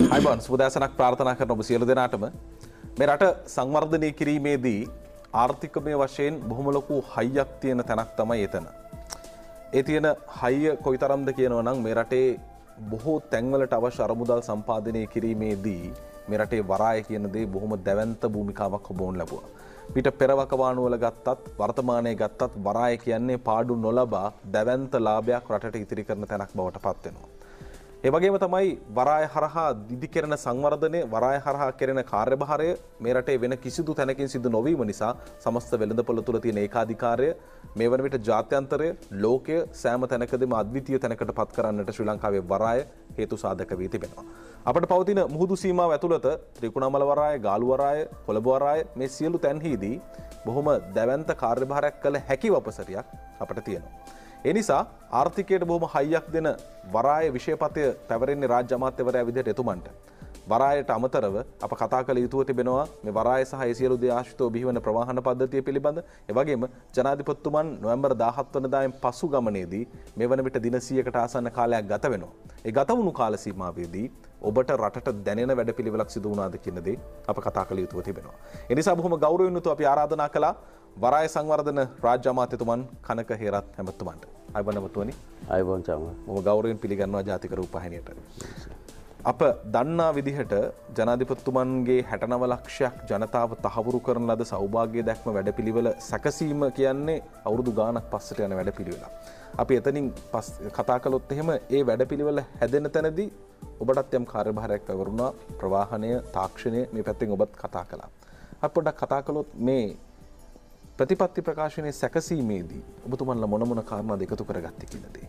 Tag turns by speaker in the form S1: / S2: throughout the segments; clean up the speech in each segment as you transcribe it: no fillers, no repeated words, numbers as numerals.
S1: අයිබෝන් සුබදෑසනක් ප්‍රාර්ථනා කරන ඔබ සියලු දෙනාටම මේ රට සංවර්ධනය කිරීමේදී ආර්ථිකමය වශයෙන් බොහොම ලොකු හයියක් තියෙන තැනක් තමයි එතන. ඒ තියෙන හයිය කොයිතරම්ද කියනවා නම් මේ රටේ බොහෝ තැන්වලට අවශ්‍ය අරමුදල් සම්පාදනය කිරීමේදී මේ රටේ වරාය කියන දේ බොහොම දැවැන්ත භූමිකාවක් ඔබවුන් ලැබුවා. පිට පෙරවකවානුව වල ගත්තත් වර්තමානයේ ගත්තත් වරාය කියන්නේ පාඩු නොලබා දැවැන්ත ලාභයක් රටට ඉතිරි කරන තැනක් බවට පත් වෙනවා. ඒ වගේම තමයි වරාය හරහා දිදි කෙරෙන සංවර්ධනය වරාය හරහා කෙරෙන කාර්යභාරය මේ රටේ වෙන කිසිදු තැනකින් සිදු නොවීම නිසා සමස්ත වෙළඳපොළ තුළ තියෙන ඒකාධිකාරය මේ වන විට ජාත්‍යන්තරය ලෝකය සෑම තැනකදීම අද්විතීය තැනකට පත් කරන්නට ශ්‍රී ලංකාවේ වරාය හේතු සාධක වී තිබෙනවා. අපට පවතින මුහුදු සීමාව ඇතුළත ත්‍රිකුණාමල වරාය, ගාලු වරාය, කොළඹ වරාය මේ සියලු තැන්හිදී බොහොම දැවැන්ත කාර්යභාරයක් කළ හැකි වපසරියක් අපට තියෙනවා. ඒ නිසා ආර්ථිකයට බොහොම හයියක් දෙන වරාය විෂයපතය පැවරෙන්නේ රාජ්‍ය අමාත්‍යවරයා විදිහට එතුමන්ට. වරායට අමතරව අප කතා කළ යුතුව තිබෙනවා මේ වරාය සහ ඒ සියලු දේ ආශ්‍රිතව බිහිවන ප්‍රවාහන පද්ධතිය පිළිබඳ. ඒ වගේම ජනාධිපතිතුමන් නොවැම්බර් 17 වෙනිදායෙන් පසු ගමනේදී මේ වන විට දින 100කට ආසන්න කාලයක් ගත වෙනවා. ඒ ගත වුණු කාල සීමාවේදී ඔබට රටට දැනෙන වැඩපිළිවෙලක් සිදු වුණාද කියන දේ අප කතා කළ යුතුව තිබෙනවා. ඒ නිසා බොහොම ගෞරවයෙන් යුතුව අපි ආරාධනා කළා වරාය සංවර්ධන රාජ්‍ය අමාත්‍යතුමන් කනක හේරත් හැමතුමන්ට. අයබෝන් හැමතුමනි.
S2: අයබෝන් චාමා.
S1: බොහොම ගෞරවයෙන් පිළිගන්නවා ජාතික රූපවාහිනියට. අප දන්නා විදිහට ජනාධිපතිතුමන්ගේ 69 ලක්ෂයක් ජනතාව තහවුරු කරන ලද සෞභාග්‍ය දැක්ම වැඩපිළිවෙල සැකසීම කියන්නේ අවුරුදු ගාණක් පස්සට යන වැඩපිළිවෙලක්. අපි එතනින් කතා කළොත් එහෙම ඒ වැඩපිළිවෙල හැදෙන තැනදී ඔබටත් යම් කාර්යභාරයක් පැවරුණා. ප්‍රවාහනය, තාක්ෂණය මේ පැත්තෙන් ඔබත් කතා කළා. අපි පොඩ්ඩක් කතා කළොත් මේ ප්‍රතිපත්ති ප්‍රකාශනයේ සැකසීමේදී ඔබතුමන්ලා මොන මොන කාරණාද එකතු කරගත්තේ කියන දේ.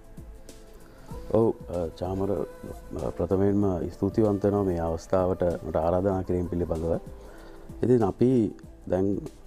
S2: ඔව් චාමර ප්‍රථමයෙන්ම ස්තුතිවන්ත වෙනවා මේ අවස්ථාවට මට ආරාධනා කිරීම පිළිබඳව. ඉතින් අපි දැන්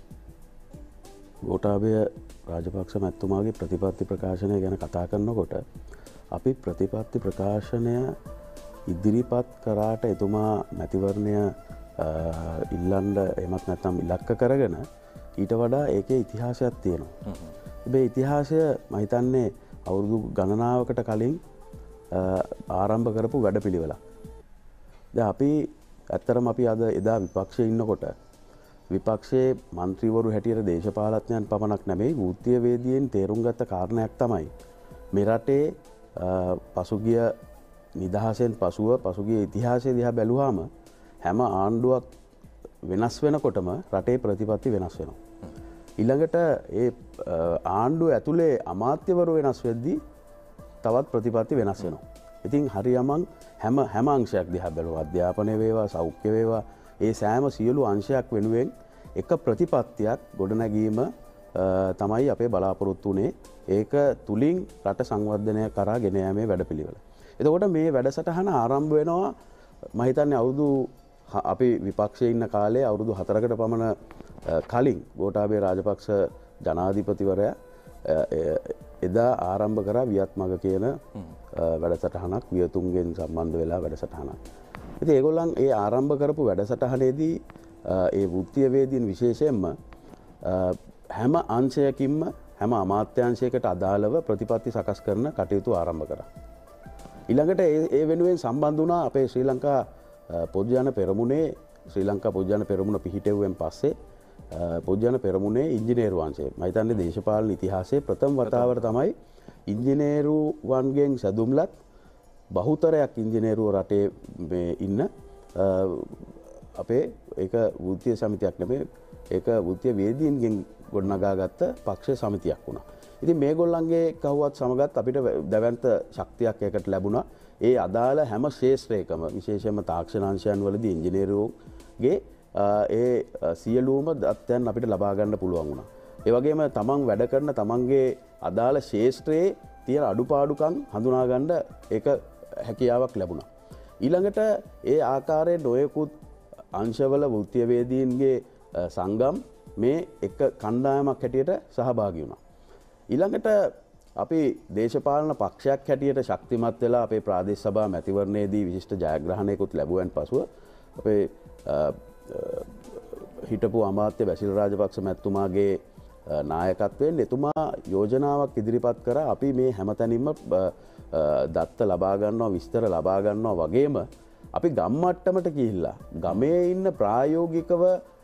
S2: ගෝඨාභය රාජපක්ෂ මැතිතුමාගේ ප්‍රතිපත්ති ප්‍රකාශනය ගැන කතා කරනකොට අපි ප්‍රතිපත්ති ප්‍රකාශනය ඉදිරිපත් කරාට එතුමා මැතිවරණය ඉල්ලන්න එමත් නැත්නම් ඉලක්ක කරගෙන ඊට වඩා ඒකේ ඉතිහාසයක් තියෙනවා. මේ ඉතිහාසය මම හිතන්නේ අවුරුදු ගණනාවකට කලින් ආරම්භ කරපු වැඩපිළිවෙලක්. දැන් අපි ඇත්තරම අපි අද එදා විපක්ෂයේ ඉන්නකොට විපක්ෂයේ മന്ത്രിවරු හැටියට දේශපාලඥයන් පමණක් නෙමෙයි වෘත්තීය වේදිකෙන් තේරුම් ගත්ත කාරණයක් තමයි මේ රටේ පසුගිය නිදහසෙන් පසුගිය ඉතිහාසය දිහා බැලුවාම හැම ආණ්ඩුවක් වෙනස් වෙනකොටම රටේ ප්‍රතිපත්ති වෙනස් වෙනවා. ඊළඟට ඒ ආණ්ඩුව ඇතුලේ අමාත්‍යවරු වෙනස් වෙද්දී තවත් ප්‍රතිපත්ති වෙනස් වෙනවා. ඉතින් හරියමං හැම අංශයක් දිහා බැලුවා අධ්‍යාපනය වේවා සෞඛ්‍ය වේවා ඒ සෑම සියලු අංශයක් වෙනුවෙන් එක ප්‍රතිපත්තියක් ගොඩනැගීම තමයි අපේ බලාපොරොත්තු වුණේ. ඒක තුලින් රට සංවර්ධනය කරා ගෙන යාමේ වැඩපිළිවෙල. එතකොට මේ වැඩසටහන ආරම්භ වෙනවා මම හිතන්නේ අවුරුදු අපි විපක්ෂයේ ඉන්න කාලේ අවුරුදු 4කට පමණ කලින් ගෝඨාභය රාජපක්ෂ ජනාධිපතිවරයා එදා ආරම්භ කරා වියත් මග කියන වැඩසටහනක් වියතුන්ගෙන් සම්බන්ධ වෙලා වැඩසටහනක්. ඉතින් ඒගොල්ලන් ඒ ආරම්භ කරපු වැඩසටහනේදී ඒ වෘත්තීය වේදීන් විශේෂයෙන්ම හැම අංශයකින්ම හැම අමාත්‍යාංශයකට අදාළව ප්‍රතිපත්ති සකස් කරන කටයුතු ආරම්භ කරා. ඊළඟට ඒ වෙනුවෙන් සම්බන්ධ වුණා අපේ ශ්‍රී ලංකා පොදුජන පෙරමුණේ ශ්‍රී ලංකා පොදුජන පෙරමුණ පිහිටෙව්වෙන් පස්සේ පොදුජන පෙරමුණේ ඉංජිනේරු අංශය මම හිතන්නේ දේශපාලන ඉතිහාසයේ ප්‍රථම වතාවට තමයි ඉංජිනේරුවන්ගෙන් සැදුම්ලත් බහුතරයක් ඉංජිනේරුව රටේ මේ ඉන්න අපේ ඒක වෘත්තීය සමිතියක් නෙමෙයි ඒක වෘත්තීය වේදීන්ගෙන් ගොඩනගාගත්ත පක්ෂ සමිතියක් වුණා. ඉතින් මේගොල්ලන්ගේ කවුවත් සමගත් අපිට දැවැන්ත ශක්තියක් ඒකට ලැබුණා. ඒ අදාළ හැම ශේෂ්ත්‍රයකම විශේෂයෙන්ම තාක්ෂණ අංශයන් වලදී ඉංජිනේරුවෝගේ ඒ සියලුම දත්තයන් අපිට ලබා ගන්න පුළුවන් වුණා. ඒ වගේම තමන් වැඩ කරන තමන්ගේ අදාළ ශේෂ්ත්‍රයේ තියෙන අඩුපාඩුකම් හඳුනා ගන්න ඒක හැකියාවක් ලැබුණා. ඊළඟට ඒ ආකාරයේ නොයෙකුත් අංශවල වෘත්තීය වේදීන්ගේ සංගම් මේ එක කණ්ඩායමක් හැටියට සහභාගී වුණා. ඊළඟට අපි දේශපාලන පක්ෂයක් හැටියට ශක්තිමත් වෙලා අපේ ප්‍රාදේශ සභා මැතිවරණයේදී විශිෂ්ට ජයග්‍රහණයකුත් ලැබුවෙන් පසුව අපේ හිටපු අමාත්‍ය බැසිල් රාජපක්ෂ මැතිතුමාගේ නායකත්වයෙන් එතුමා යෝජනාවක් ඉදිරිපත් කරා අපි මේ හැමතැනින්ම දත්ත ලබා ගන්නවා විස්තර ලබා ගන්නවා වගේම අපි ගම් මට්ටමට ගිහිල්ලා ගමේ ඉන්න ප්‍රායෝගිකව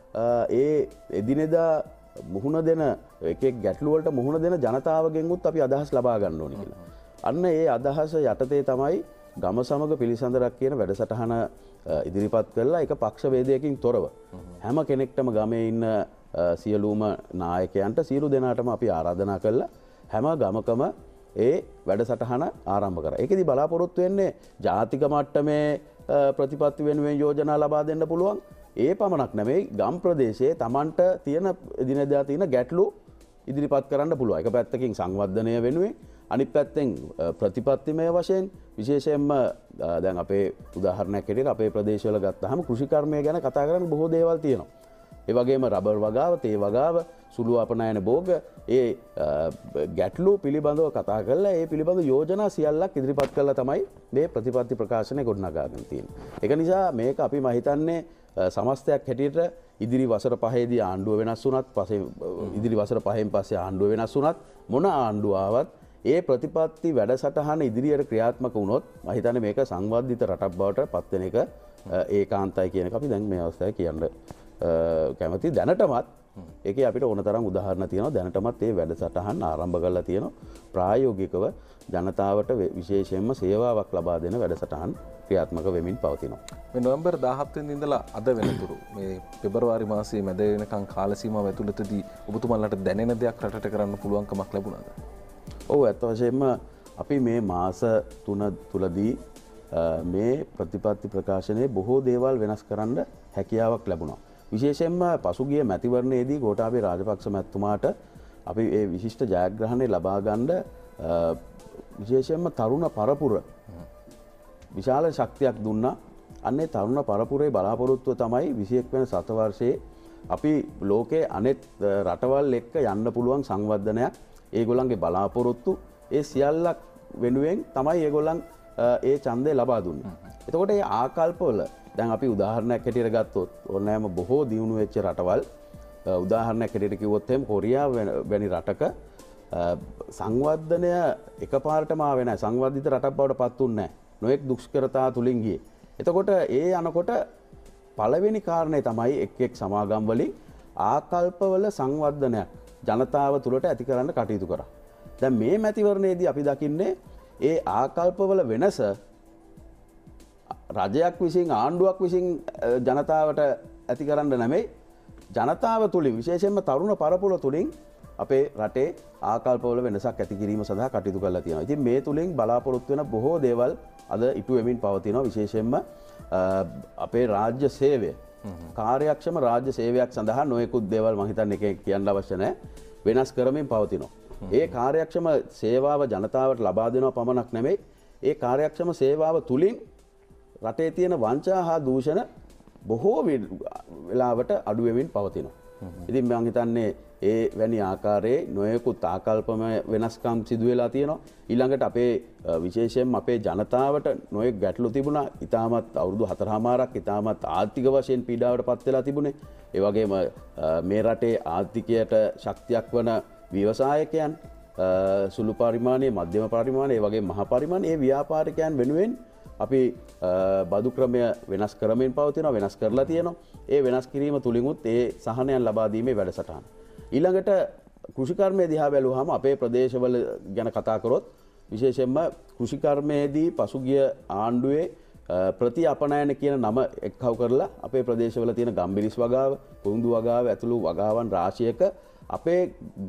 S2: ඒ එදිනෙදා මුහුණ දෙන එකෙක් ගැටලු වලට මුහුණ දෙන ජනතාවගෙන්වත් අපි අදහස් ලබා ගන්න ඕනේ කියලා. අන්න ඒ අදහස යටතේ තමයි ගම සමග පිළිසඳරක් කියන වැඩසටහන ඉදිරිපත් කරලා එක පක්ෂ වේදයකින් තොරව හැම කෙනෙක්ටම ගමේ ඉන්න සියලුම නායකයන්ට සියලු දෙනාටම අපි ආරාධනා කළා හැම ගමකම ඒ වැඩසටහන ආරම්භ කරා. ඒකෙදි බලාපොරොත්තු වෙන්නේ ජාතික මට්ටමේ ප්‍රතිපත්ති වෙනුවෙන් යෝජනා ලබා දෙන්න පුළුවන්. ඒ පමණක් නෙමෙයි ගම් ප්‍රදේශයේ Tamanට තියෙන දිනදා තියෙන ගැටලු ඉදිරිපත් කරන්න පුළුවන්. එක පැත්තකින් සංවර්ධනය වෙනුවෙන් අනිත් පැත්තෙන් ප්‍රතිපත්තිමය වශයෙන් විශේෂයෙන්ම දැන් අපේ උදාහරණයක් හැටියට අපේ ප්‍රදේශවල ගත්තාම කෘෂිකර්මය ගැන කතා කරන්න බොහෝ දේවල් තියෙනවා. ඒ වගේම රබර් වගාව, තේ වගාව, සුළු අපනයන භෝග ඒ ගැටලු පිළිබඳව කතා කරලා ඒ පිළිබඳ යෝජනා සියල්ලක් ඉදිරිපත් කළා තමයි මේ ප්‍රතිපත්ති ප්‍රකාශනය ගොඩනගාගෙන තියෙන්නේ. ඒක නිසා මේක අපි මම හිතන්නේ සමස්තයක් හැටියට ඉදිරි වසර 5ේදී ආණ්ඩුව වෙනස් වුණත් පස්සේ ඉදිරි වසර 5න් පස්සේ ආණ්ඩුව වෙනස් වුණත් මොන ආණ්ඩුව ආවත් ඒ ප්‍රතිපත්ති වැඩසටහන ඉදිරියට ක්‍රියාත්මක වුණොත් මම හිතන්නේ මේක සංවර්ධිත රටක් බවට පත් වෙන එක ඒකාන්තයි කියන එක අපි දැන් මේ අවස්ථාවේ කියන්න කැමති. දැනටමත් ඒකේ අපිට ඕන තරම් උදාහරණ තියෙනවා. දැනටමත් මේ වැඩසටහන් ආරම්භ කරලා තියෙනවා. ප්‍රායෝගිකව ජනතාවට විශේෂයෙන්ම සේවාවක් ලබා දෙන වැඩසටහන් ක්‍රියාත්මක වෙමින් පවතිනවා.
S1: මේ නොවැම්බර් 17 වෙනිදා ඉඳලා අද වෙනතුරු මේ පෙබරවාරි මාසයේ මැද වෙනකන් කාල සීමාව ඇතුළතදී ඔබතුමාලට දැනෙන දෙයක් රටට කරන්න පුළුවන්කමක් ලැබුණාද?
S2: ඔව් ඇත්ත වශයෙන්ම අපි මේ මාස 3 තුලදී මේ ප්‍රතිපත්ති ප්‍රකාශනයේ බොහෝ දේවල් වෙනස් කරන්න හැකියාවක් ලැබුණා. විශේෂයෙන්ම පසුගිය මැතිවරණයේදී ගෝඨාභය රාජපක්ෂ මැතිතුමාට අපි ඒ විශිෂ්ට ජයග්‍රහණය ලබා ගන්න විශේෂයෙන්ම තරුණ පරපුර විශාල ශක්තියක් දුන්නා. අන්නේ තරුණ පරපුරේ බලාපොරොත්තුව තමයි 21 වෙනි සතවර්ෂයේ අපි ලෝකයේ අනෙත් රටවල් එක්ක යන්න පුළුවන් සංවර්ධනයක් ඒගොල්ලන්ගේ බලාපොරොත්තු ඒ සියල්ලක් වෙනුවෙන් තමයි ඒගොල්ලන් ඒ ඡන්දය ලබා දුන්නේ. එතකොට මේ ආකල්පවල දැන් අපි උදාහරණයක් හැටියට ගත්තොත් ඕනෑම බොහෝ දියුණු වෙච්ච රටවල් උදාහරණයක් හැටියට කිව්වොත් එහෙම කොරියාව වැනි රටක සංවර්ධනය එකපාරටම ආවේ නැහැ. සංවර්ධිත රටක් බවට පත් වුන්නේ නැහැ. නොඑක් දුෂ්කරතා තුලින් ගියේ. එතකොට ඒ යනකොට පළවෙනි කාරණේ තමයි එක් සමාගම් වලින් ආකල්පවල සංවර්ධනයක් ජනතාව තුළට ඇති කරන්න කටයුතු කරා. දැන් මේ මැතිවරණයේදී අපි දකින්නේ ඒ ආකල්පවල වෙනස රජයක් විසින් ආණ්ඩුවක් විසින් ජනතාවට ඇති කරන්න නෙමෙයි ජනතාව තුළින් විශේෂයෙන්ම තරුණ පරපුර තුළින් අපේ රටේ ආකල්පවල වෙනසක් ඇති කිරීම සඳහා කටයුතු කරලා තියෙනවා. ඉතින් මේ තුලින් බලාපොරොත්තු වෙන බොහෝ දේවල් අද ඉටු වෙමින් පවතිනවා. විශේෂයෙන්ම අපේ රාජ්‍ය සේවය කාර්යක්ෂම රාජ්‍ය සේවයක් සඳහා නොයෙකුත් දේවල් මම හිතන්නේ එකෙන් කියන්න අවශ්‍ය නැහැ වෙනස් කරමින් පවතිනවා. ඒ කාර්යක්ෂම සේවාව ජනතාවට ලබා දෙනවා පමණක් නෙමෙයි ඒ කාර්යක්ෂම සේවාව තුලින් රටේ තියෙන වංචා හා දූෂණ බොහෝ වෙලාවට අඩු වෙමින් පවතිනවා. ඉතින් මම හිතන්නේ ඒ වැනි ආකාරයේ නොයෙකුත් ආකල්පම වෙනස්කම් සිදු වෙලා තියෙනවා. ඊළඟට අපේ විශේෂයෙන්ම අපේ ජනතාවට නොයෙක් ගැටලු තිබුණා. ඊටමත් අවුරුදු 4මාරක් ඊටමත් ආර්ථික වශයෙන් පීඩාවට පත් වෙලා තිබුණේ. ඒ වගේම මේ රටේ ආර්ථිකයට ශක්තියක් වන ව්‍යවසායකයන් සුළු පරිමාණයේ මධ්‍යම පරිමාණයේ ඒ වගේ මහා පරිමාණයේ ව්‍යාපාරිකයන් වෙනුවෙන් අපි බදු ක්‍රමය වෙනස් කරමින් පවතිනවා වෙනස් කරලා තියෙනවා. ඒ වෙනස් කිරීම තුලින්ුත් ඒ සහනයන් ලබා දීමේ වැඩසටහන. ඊළඟට කෘෂිකර්මයේ දිහා බැලුවාම අපේ ප්‍රදේශවල ගැන කතා කරොත් විශේෂයෙන්ම කෘෂිකර්මයේදී පසුගිය ආණ්ඩුවේ ප්‍රති අපනයන කියන නම එක්කව කරලා අපේ ප්‍රදේශවල තියෙන ගම්බිරිස් වගාව, කුරුඳු වගාව ඇතුළු වගාවන් රාශියක අපේ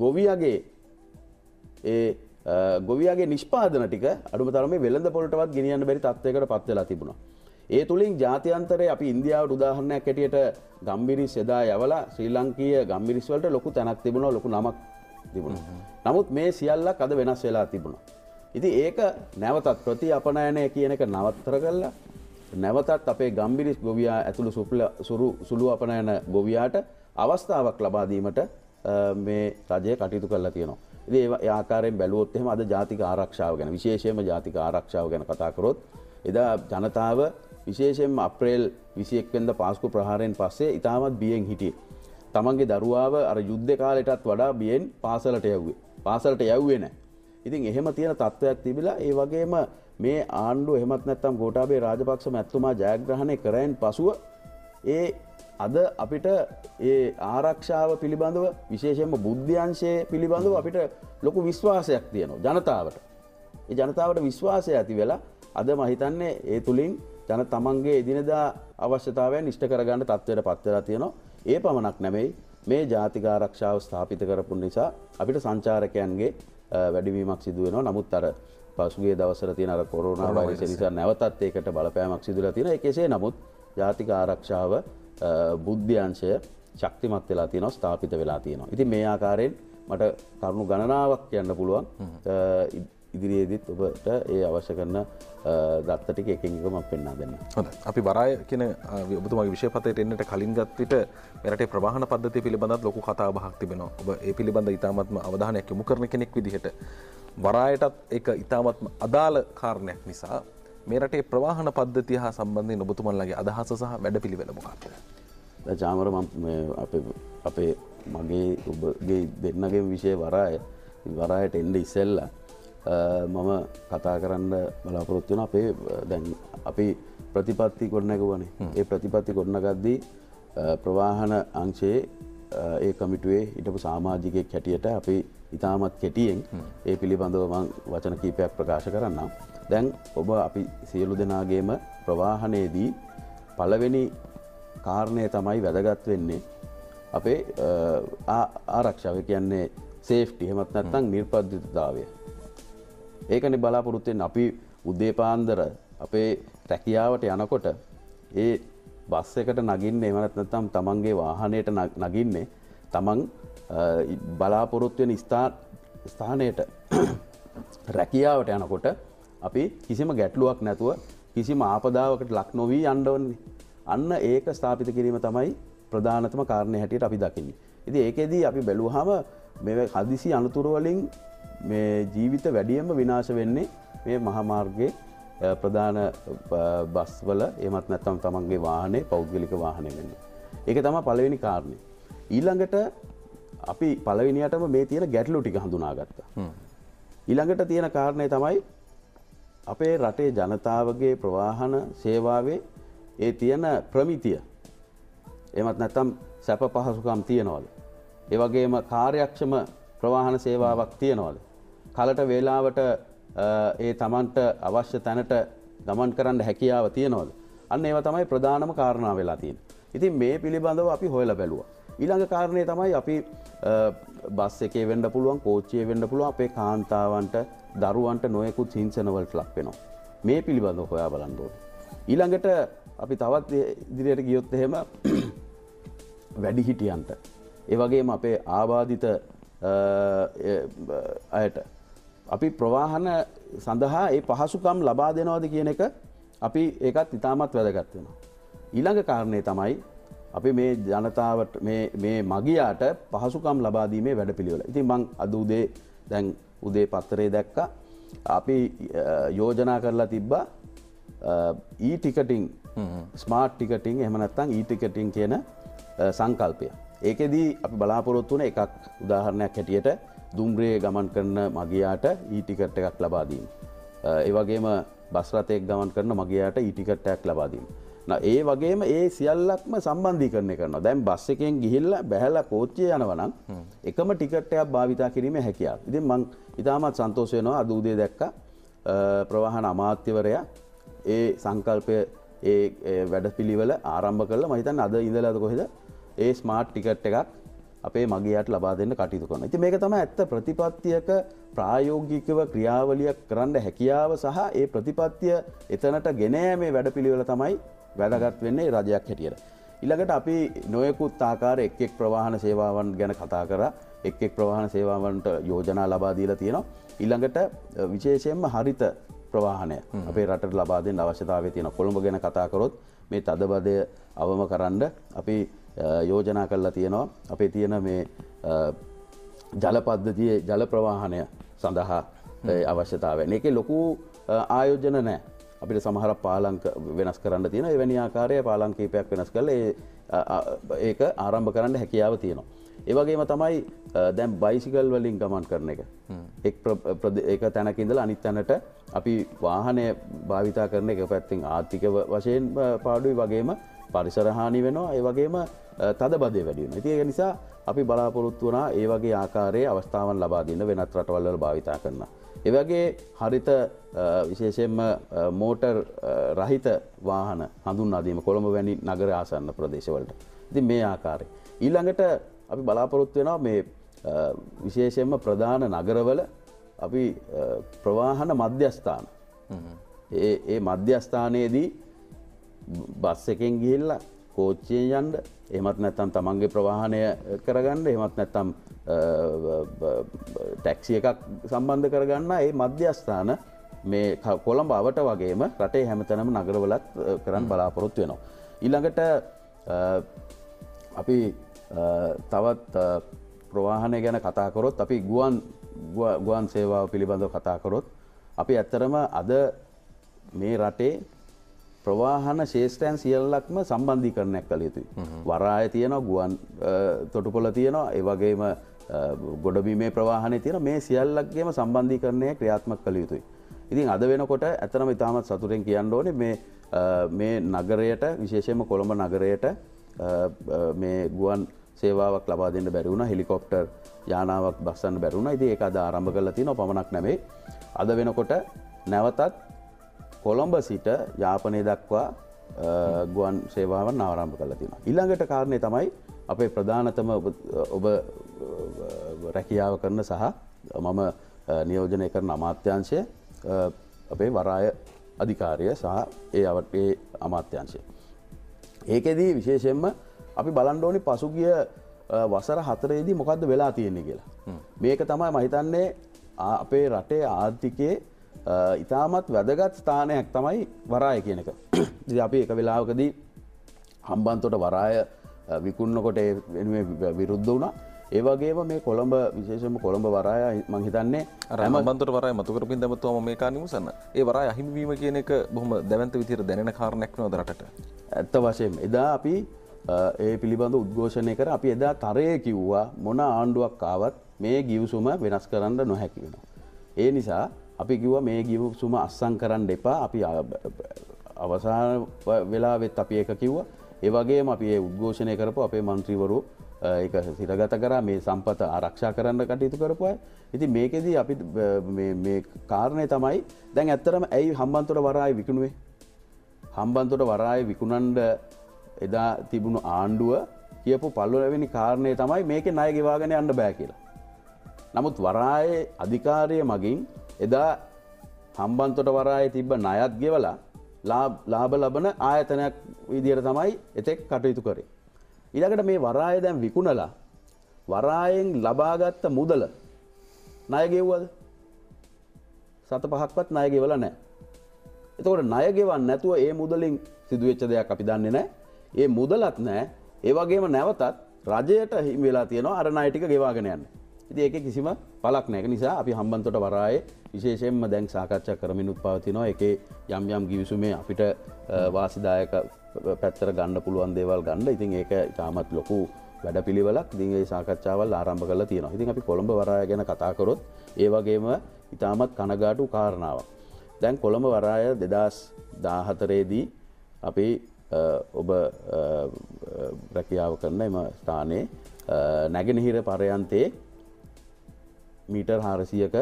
S2: ගොවියාගේ නිෂ්පාදන ටික අඩුම තරමේ වෙළඳ පොළටවත් ගෙනියන්න බැරි තත්ත්වයකට පත් වෙලා තිබුණා. ඒ තුලින් ජාත්‍යන්තරයේ අපි ඉන්දියාවට උදාහරණයක් හැටියට ගම්බිරිස් එදා යවලා ශ්‍රී ලංකීය ගම්බිරිස් වලට ලොකු තැනක් තිබුණා, ලොකු නමක් තිබුණා. නමුත් මේ සියල්ලක් අද වෙනස් වෙලා තිබුණා. ඉතින් ඒක නැවතත් ප්‍රති අපනයනය කියන එක නවත්තර කළා. නැවතත් අපේ ගම්බිරිස් ගොවියා ඇතුළු සුළු අපනයන ගොවියාට අවස්ථාවක් ලබා දීමට මේ රජය කටයුතු කරලා තියෙනවා. ඉතින් ඒ ආකාරයෙන් බැලුවොත් එහෙම අද ජාතික ආරක්ෂාව ගැන විශේෂයෙන්ම ජාතික ආරක්ෂාව ගැන කතා කරොත් එදා ජනතාව විශේෂයෙන්ම අප්‍රේල් 21 වෙනිදා පාස්කු ප්‍රහාරයෙන් පස්සේ ඉතාමත් බියෙන් හිටියේ. තමන්ගේ දරුවාව අර යුද්ධ කාලයටත් වඩා බියෙන් පාසලට යව්වේ නැහැ. ඉතින් එහෙම තියෙන තත්ත්වයක් තිබිලා ඒ වගේම මේ ආණ්ඩුව එහෙමත් නැත්නම් ගෝඨාභය රාජපක්ෂ මැතිතුමා ජයග්‍රහණය කරයින් පසුව ඒ අද අපිට ඒ ආරක්ෂාව පිළිබඳව විශේෂයෙන්ම බුද්ධ්‍යංශයේ පිළිබඳව අපිට ලොකු විශ්වාසයක් තියෙනවා ජනතාවට. ඒ ජනතාවට විශ්වාසය ඇති වෙලා අද මම හිතන්නේ ඒ තුලින් තමන්ගේ එදිනෙදා අවශ්‍යතාවයන් ඉෂ්ට කරගන්න තත්ත්වයට පත් වෙලා තියෙනවා. ඒ පමණක් නෙමෙයි මේ ජාතික ආරක්ෂාව ස්ථාපිත කරපු නිසා අපිට සංචාරකයන්ගේ වැඩිවීමක් සිදු වෙනවා. නමුත් අර පසුගිය දවස්වල තියෙන අර කොරෝනා වෛරසය නිසා නැවතත් ඒකට බලපෑමක් සිදු වෙලා තියෙනවා. කෙසේ නමුත් ජාතික ආරක්ෂාව බුද්ධ්‍යංශය ශක්තිමත් වෙලා තියෙනවා, ස්ථාපිත වෙලා තියෙනවා. ඉතින් මේ ආකාරයෙන් මට කරුණු ගණනාවක් කියන්න පුළුවන්. ඉදිරියේදීත් ඔබට ඒ අවශ්‍ය කරන දත්ත ටික එකින් එක මම පෙන්වා දෙන්නම්.
S1: හොඳයි. අපි වරාය කියන ඔබතුමාගේ විෂයපතයට එන්නට කලින් ගත් විට මේ රටේ ප්‍රවාහන පද්ධතිය පිළිබඳව ලොකු කතා බහක් තිබෙනවා. ඔබ ඒ පිළිබඳ ඉතාමත්ම අවධානයක් යොමු කරන කෙනෙක් විදිහට වරායටත් ඒක ඉතාමත්ම අදාළ කාරණයක් නිසා මේ රටේ ප්‍රවාහන පද්ධතිය හා සම්බන්ධයෙන් ඔබතුමන්ලාගේ අදහස සහ වැඩපිළිවෙල මොකක්ද?
S2: දැන් චාමර අපේ මගේ ඔබගේ දෙන්නගේ විෂය වරායට එන්න ඉස්සෙල්ලා මම කතා කරන්න බලාපොරොත්තු වෙන අපේ දැන් අපි ප්‍රතිපත්ති ගොඩනගුවානේ. ඒ ප්‍රතිපත්ති ගොඩනගද්දී ප්‍රවාහන අංශයේ ඒ කමිටුවේ හිටපු සමාජිකයෙක් හැටියට අපි ඉතාමත් කෙටියෙන් ඒ පිළිබඳව මම වචන කීපයක් ප්‍රකාශ කරන්නම්. දැන් ඔබ අපි සියලු දෙනාගේම ප්‍රවාහනයේදී පළවෙනි කාරණය තමයි වැදගත් වෙන්නේ අපේ ආරක්ෂාව කියන්නේ සේෆ්ටි එහෙමත් නැත්නම් නිර්පද්‍රිතතාවය. ඒකනේ බලාපොරොත්තු වෙන්නේ අපි උදේ පාන්දර අපේ රැකියාවට යනකොට ඒ බස් එකට නගින්නේ එහෙම නැත්නම් තමන්ගේ වාහනයට නගින්නේ තමන් බලාපොරොත්තු වෙන ස්ථානයට රැකියාවට යනකොට අපි කිසිම ගැටලුවක් නැතුව කිසිම ආපදාවකට ලක් නොවි යන්න ඕනේ. අන්න ඒක ස්ථාපිත කිරීම තමයි ප්‍රධානතම කාරණේ හැටියට අපි දකින්නේ. ඉතින් ඒකෙදී අපි බැලුවාම මේ හදිසි අනතුරු වලින් මේ ජීවිත වැඩියෙන්ම විනාශ වෙන්නේ මේ මහා මාර්ගයේ ප්‍රධාන බස් වල එහෙමත් නැත්නම් තමන්ගේ වාහනේ පෞද්ගලික වාහනේ වෙන්නේ. ඒක තමයි පළවෙනි කාරණේ. ඊළඟට අපි පළවෙනියටම මේ තියෙන ගැටලු ටික හඳුනාගත්තා. ඊළඟට තියෙන කාරණේ තමයි අපේ රටේ ජනතාවගේ ප්‍රවාහන සේවාවේ ඒ තියෙන ප්‍රමිතිය. එහෙමත් නැත්නම් සැප පහසුකම් තියනවද? ඒ වගේම කාර්යක්ෂම ප්‍රවාහන සේවාවක් තියනවද? කලට වේලාවට ඒ Tamanට අවශ්‍ය තැනට ගමන් කරන්න හැකියාව තියනවද? අන්න ඒවා තමයි ප්‍රධානම කාරණා වෙලා තියෙන්නේ. ඉතින් මේ පිළිබඳව අපි හොයලා බැලුවා. ඊළඟ කාරණේ තමයි අපි බස් එකේ වෙන්න පුළුවන්, කෝච්චියේ වෙන්න පුළුවන් අපේ කාන්තාවන්ට, දරුවන්ට නොයෙකුත් හිංසන වලට ලක් වෙනවා. මේ පිළිබඳව හොයා බලන්න ඕනේ. ඊළඟට අපි තවත් ඉදිරියට ගියොත් එහෙම වැඩිහිටියන්ට ඒ වගේම අපේ ආබාධිත අයට අපි ප්‍රවාහන සඳහා ඒ පහසුකම් ලබා දෙනවද කියන එක අපි ඒකත් ඉතාමත් වැදගත් වෙනවා. ඊළඟ කාරණේ තමයි අපි මේ ජනතාවට මේ මගියාට පහසුකම් ලබා දීමේ වැඩපිළිවෙල. ඉතින් මං අද උදේ දැන් උදේ පත්තරේ දැක්කා අපි යෝජනා කරලා තිබ්බා ඊ-ටිකටින් ස්මාර්ට් ටිකටින් එහෙම නැත්නම් ඊ-ටිකටින් කියන සංකල්පය. ඒකෙදී අපි බලාපොරොත්තු වෙන එකක් උදාහරණයක් හැටියට දුම්රියේ ගමන් කරන මගියාට ඊ-ටිකට් එකක් ලබා දීම. ඒ වගේම බස් රථයක ගමන් කරන මගියාට ඊ-ටිකට් එකක් ලබා දීම. ඒ වගේම ඒ සියල්ලක්ම සම්බන්ධීකරණය කරනවා. දැන් බස් එකෙන් ගිහිල්ලා බැහැලා කෝච්චියේ යනවා නම් එකම ටිකට් එකක් භාවිතා කිරීමේ හැකියාව. ඉතින් මම ඉතාමත් සන්තෝෂ වෙනවා අද උදේ දැක්කා ප්‍රවාහන අමාත්‍යවරයා ඒ සංකල්පය ඒ වැඩපිළිවෙල ආරම්භ කළා. මම හිතන්නේ අද ඉඳලාද කොහෙද ඒ ස්මාර්ට් ටිකට් එකක් අපේ මගියාට ලබා දෙන්න කටයුතු කරනවා. ඉතින් මේක තමයි ඇත්ත ප්‍රතිපත්තියක ප්‍රායෝගිකව ක්‍රියාවලියක් කරන්න හැකියාව සහ ඒ ප්‍රතිපත්තිය එතනට ගෙන යෑමේ වැඩපිළිවෙල තමයි වැදගත් වෙන්නේ රජයක් හැටියට. ඊළඟට අපි නොයෙකුත් ආකාර එක් ප්‍රවාහන සේවාවන් ගැන කතා කරා. එක් ප්‍රවාහන සේවාවන්ට යෝජනා ලබා දීලා තියෙනවා. ඊළඟට විශේෂයෙන්ම හරිත ප්‍රවාහනය අපේ රටට ලබා දෙන්න අවශ්‍යතාවය තියෙනවා. කොළඹ ගැන කතා කරොත් මේ තදබදය අවම කරන්න අපි යෝජනා කරලා තියෙනවා. අපේ තියෙන මේ ජල පද්ධතියේ ජල ප්‍රවාහනය සඳහා අවශ්‍යතාවය. මේකේ ලොකු ආයෝජන නැහැ. අපිට සමහර පාලංක වෙනස් කරන්න තියෙන එවැනි ආකාරයේ පාලංක කීපයක් වෙනස් කරලා ඒක ආරම්භ කරන්න හැකියාව තියෙනවා. ඒ වගේම තමයි දැන් බයිසිකල් වලින් ගමන් කරන එක. එක තැනක ඉඳලා අනිත් තැනට අපි වාහනය භාවිතා කරන එක පැත්තෙන් ආර්ථික වශයෙන් පාඩුයි වගේම පරිසර හානි වෙනවා. ඒ වගේම තදබදය වැඩි වෙනවා. ඉතින් ඒක නිසා අපි බලාපොරොත්තු වුණා ඒ වගේ ආකාරයේ අවස්ථාවන් ලබා දෙන්න වෙනත් රටවල් වල භාවිතා කරනවා. ඒ වගේ හරිත විශේෂයෙන්ම මෝටර් රහිත වාහන හඳුන්වා දීම කොළඹ වැනි නගර ආසන්න ප්‍රදේශවලට. ඉතින් මේ ආකාරය. ඊළඟට අපි බලාපොරොත්තු වෙනවා මේ විශේෂයෙන්ම ප්‍රධාන නගරවල අපි ප්‍රවාහන මධ්‍යස්ථාන. ඒ මධ්‍යස්ථානයේදී බස් එකෙන් ගිහිල්ලා කෝච්චියෙන් යන්න, එහෙමත් නැත්නම් තමන්ගේ ප්‍රවාහනය කරගන්න, එහෙමත් නැත්නම් ටැක්සි එකක් සම්බන්ධ කරගන්න ඒ මධ්‍යස්ථාන මේ කොළඹ අවට වගේම රටේ හැමතැනම නගරවලත් කරන්න බලාපොරොත්තු වෙනවා. ඊළඟට අපි තවත් ප්‍රවාහනය ගැන කතා කරොත් අපි ගුවන් සේවාව පිළිබඳව කතා කරොත් අපි ඇත්තරම අද මේ රටේ ප්‍රවාහන ශේෂ්ත්‍රයන් සියල්ලක්ම සම්බන්ධීකරණයක් කළ යුතුයි. වරාය තියෙනවා, ගුවන් තොටුපොළ තියෙනවා, ඒ වගේම ගොඩබිමේ ප්‍රවාහනය තියෙනවා. මේ සියල්ලක්ගේම සම්බන්ධීකරණය ක්‍රියාත්මක කළ යුතුයි. ඉතින් අද වෙනකොට ඇත්තටම ඉතාමත් සතුටෙන් කියන්න ඕනේ මේ නගරයට, විශේෂයෙන්ම කොළඹ නගරයට මේ ගුවන් සේවාවක් ලබා දෙන්න බැරි වුණා. හෙලිකොප්ටර් යානාවක් බස්සන්න බැරි වුණා. ඉතින් ඒක අද ආරම්භ කරලා තියෙනවා. පමණක් නෙමෙයි. අද වෙනකොට නැවතත් කොළඹ සිට යාපනය දක්වා ගුවන් සේවාවන් ආරම්භ කරලා තියෙනවා. ඊළඟට කාරණේ තමයි අපේ ප්‍රධානතම ඔබ රැකියාව කරන සහ මම නියෝජනය කරන අමාත්‍යාංශය අපේ වරාය අධිකාරිය සහ ඒ අමාත්‍යාංශය. ඒකෙදී විශේෂයෙන්ම අපි බලන්න ඕනේ පසුගිය වසර 4ේදී මොකද්ද වෙලා තියෙන්නේ කියලා. මේක තමයි මම හිතන්නේ අපේ රටේ ආර්ථිකයේ ඉතාමත් වැදගත් ස්ථානයක් තමයි වරාය කියන එක. ඉතින් අපි එක වෙලාවකදී හම්බන්තොට වරාය විකුණනකොට ඒ වෙනුවෙන් විරුද්ධ වුණා. ඒ වගේම මේ කොළඹ විශේෂයෙන්ම කොළඹ වරාය මම හිතන්නේ
S1: හම්බන්තොට වරාය මතු කරපින් දැමතුවම මේ කාරණේ මුසන්න. ඒ වරාය අහිමි වීම කියන එක බොහොම දැවැන්ත විදිහට දැනෙන කාරණයක් වෙනවද රටට?
S2: ඇත්ත වශයෙන්ම එදා අපි ඒ පිළිබඳ උද්ඝෝෂණය කර අපි එදා තරයේ කිව්වා මොන ආණ්ඩුවක් ආවත් මේ ගිවිසුම වෙනස් කරන්න නොහැකි වෙනවා. ඒ නිසා අපි කිව්වා මේ ගිවිසුම අත්සන් කරන්න එපා. අපි අවසාන වෙලාවෙත් අපි ඒක කිව්වා. ඒ වගේම අපි ඒ උද්ඝෝෂණය කරපු අපේ മന്ത്രിවරු ඒක සිරගත කරා මේ සම්පත ආරක්ෂා කරන්න කටයුතු කරපු අය. ඉතින් මේකෙදී අපි මේ කාරණේ තමයි දැන් ඇත්තටම ඇයි හම්බන්තොට වරාය විකුණුවේ? හම්බන්තොට වරාය විකුණන්න එදා තිබුණු ආණ්ඩුව කියපු පළවෙනි කාරණේ තමයි මේකේ ණය ගෙවාගෙන යන්න බෑ කියලා. නමුත් වරායේ අධිකාරිය මගින් එදා හම්බන්තොට වරායේ තිබ්බ ණයත් ගෙවලා ලාභ ලබන ආයතනයක් විදියට තමයි එතෙක් කටයුතු කරේ. ඊළඟට මේ වරාය දැන් විකුණලා වරායෙන් ලබාගත් මුදල ණය ගෙවුවද? සත පහක්වත් ණය ගෙවලා නැහැ. එතකොට ණය ගෙවන්න නැතුව ඒ මුදලින් සිදුවෙච්ච දෙයක් අපි දන්නේ නැහැ. ඒ මුදලත් නැහැ. ඒ වගේම නැවතත් රජයට හිමි වෙලා තියෙනවා අර ණය ටික ගෙවාගෙන යන්න. ඉතින් ඒකේ කිසිම පළක් නැහැ. ඒ නිසා අපි හම්බන්තොට වරායේ විශේෂයෙන්ම දැන් සාකච්ඡා කරමිනුත් පවතිනවා. ඒකේ යම් ගිවිසුමේ අපිට වාසිදායක පැත්තට ගන්න පුළුවන් දේවල් ගන්න. ඉතින් ඒක ඉතාමත් ලොකු වැඩපිළිවෙලක්. ඉතින් ඒ සාකච්ඡාවල් ආරම්භ කරලා තියෙනවා. ඉතින් අපි කොළඹ වරාය ගැන කතා කරොත් ඒ වගේම ඉතාමත් කනගාටු කාරණාවක්. දැන් කොළඹ වරාය 2014දී අපි ඔබ රැකියාව කරන එම ස්ථානයේ නැගෙනහිර පරයන්තයේ මීටර් 400ක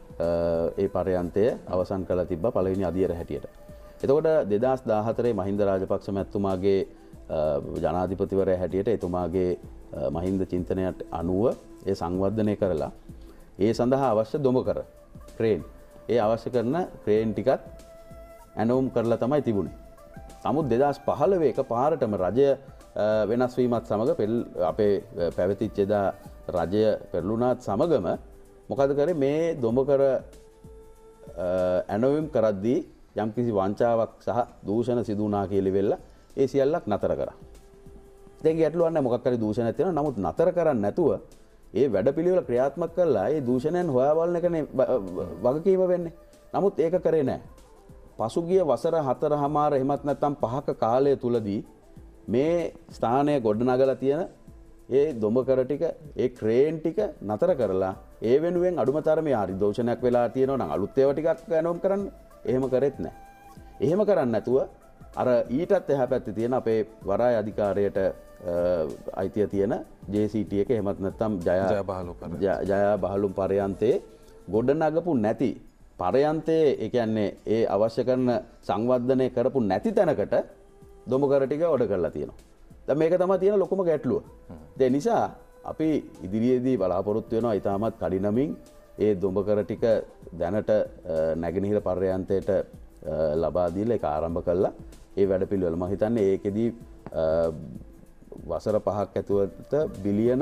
S2: ඒ පරයන්තය අවසන් කළ තිබ්බා පළවෙනි අදියර හැටියට. එතකොට 2014 මහින්ද රාජපක්ෂ මැතිතුමාගේ ජනාධිපතිවරයා හැටියට එතුමාගේ මහින්ද චින්තනයට අනුව ඒ සංවර්ධනය කරලා ඒ සඳහා අවශ්‍ය දොඹකර ක්‍රේන් ඒ අවශ්‍ය කරන ක්‍රේන් ටිකත් ඇනවුම් කරලා තමයි තිබුණේ. නමුත් 2015 එක පාරටම රජය වෙනස් වීමත් සමග අපේ පැවතිච්ච එදා රජය පෙරළුණාත් සමගම මොකද කරේ මේ දොඹකර ඇනවුම් කරද්දී යම්කිසි වංචාවක් සහ දූෂණ සිදු වුණා කියලා වෙලා ඒ සියල්ලක් නතර කරා. දැන් ගැටලුවක් නැහැ මොකක් හරි දූෂණයක් තියෙනවා. නමුත් නතර කරන්නේ නැතුව ඒ වැඩපිළිවෙල ක්‍රියාත්මක කරලා ඒ දූෂණයන් හොයා බලන එකනේ වගකීම වෙන්නේ. නමුත් ඒක කරේ නැහැ. පසුගිය වසර 4මාර එහෙමත් නැත්නම් 5ක කාලය තුලදී මේ ස්ථානය ගොඩනගලා තියෙන ඒ දොඹකර ටික ඒ ක්‍රේන් ටික නතර කරලා ඒ වෙනුවෙන් අඩුම තරමේ හරි දෝෂණයක් වෙලා තියෙනවා නම් අලුත් ඒවා ටිකක් ගණන් කරන්න. එහෙම කරෙත් නැහැ. එහෙම කරන්නේ නැතුව අර ඊටත් එහා පැත්තේ තියෙන අපේ වරාය අධිකාරියට අයිතිය තියෙන JCT එක එහෙමත් නැත්නම් ජය බහලුම් පරයන්තේ ගොඩනගපු නැති පරයන්තේ ඒ කියන්නේ ඒ අවශ්‍ය කරන සංවර්ධනය කරපු නැති තැනකට දොඹකර ටික ඔඩ කරලා තියෙනවා. දැන් මේක තමයි තියෙන ලොකුම ගැටලුව. ඒ නිසා අපි ඉදිරියේදී බලාපොරොත්තු වෙනවා ඊටමත් කඩිනමින් ඒ දොඹකර ටික දැනට නැගෙනහිර පරයන්තයට ලබා දීලා ඒක ආරම්භ කළා. ඒ වැඩපිළිවෙල මම හිතන්නේ ඒකෙදී වසර 5ක් ඇතුළත බිලියන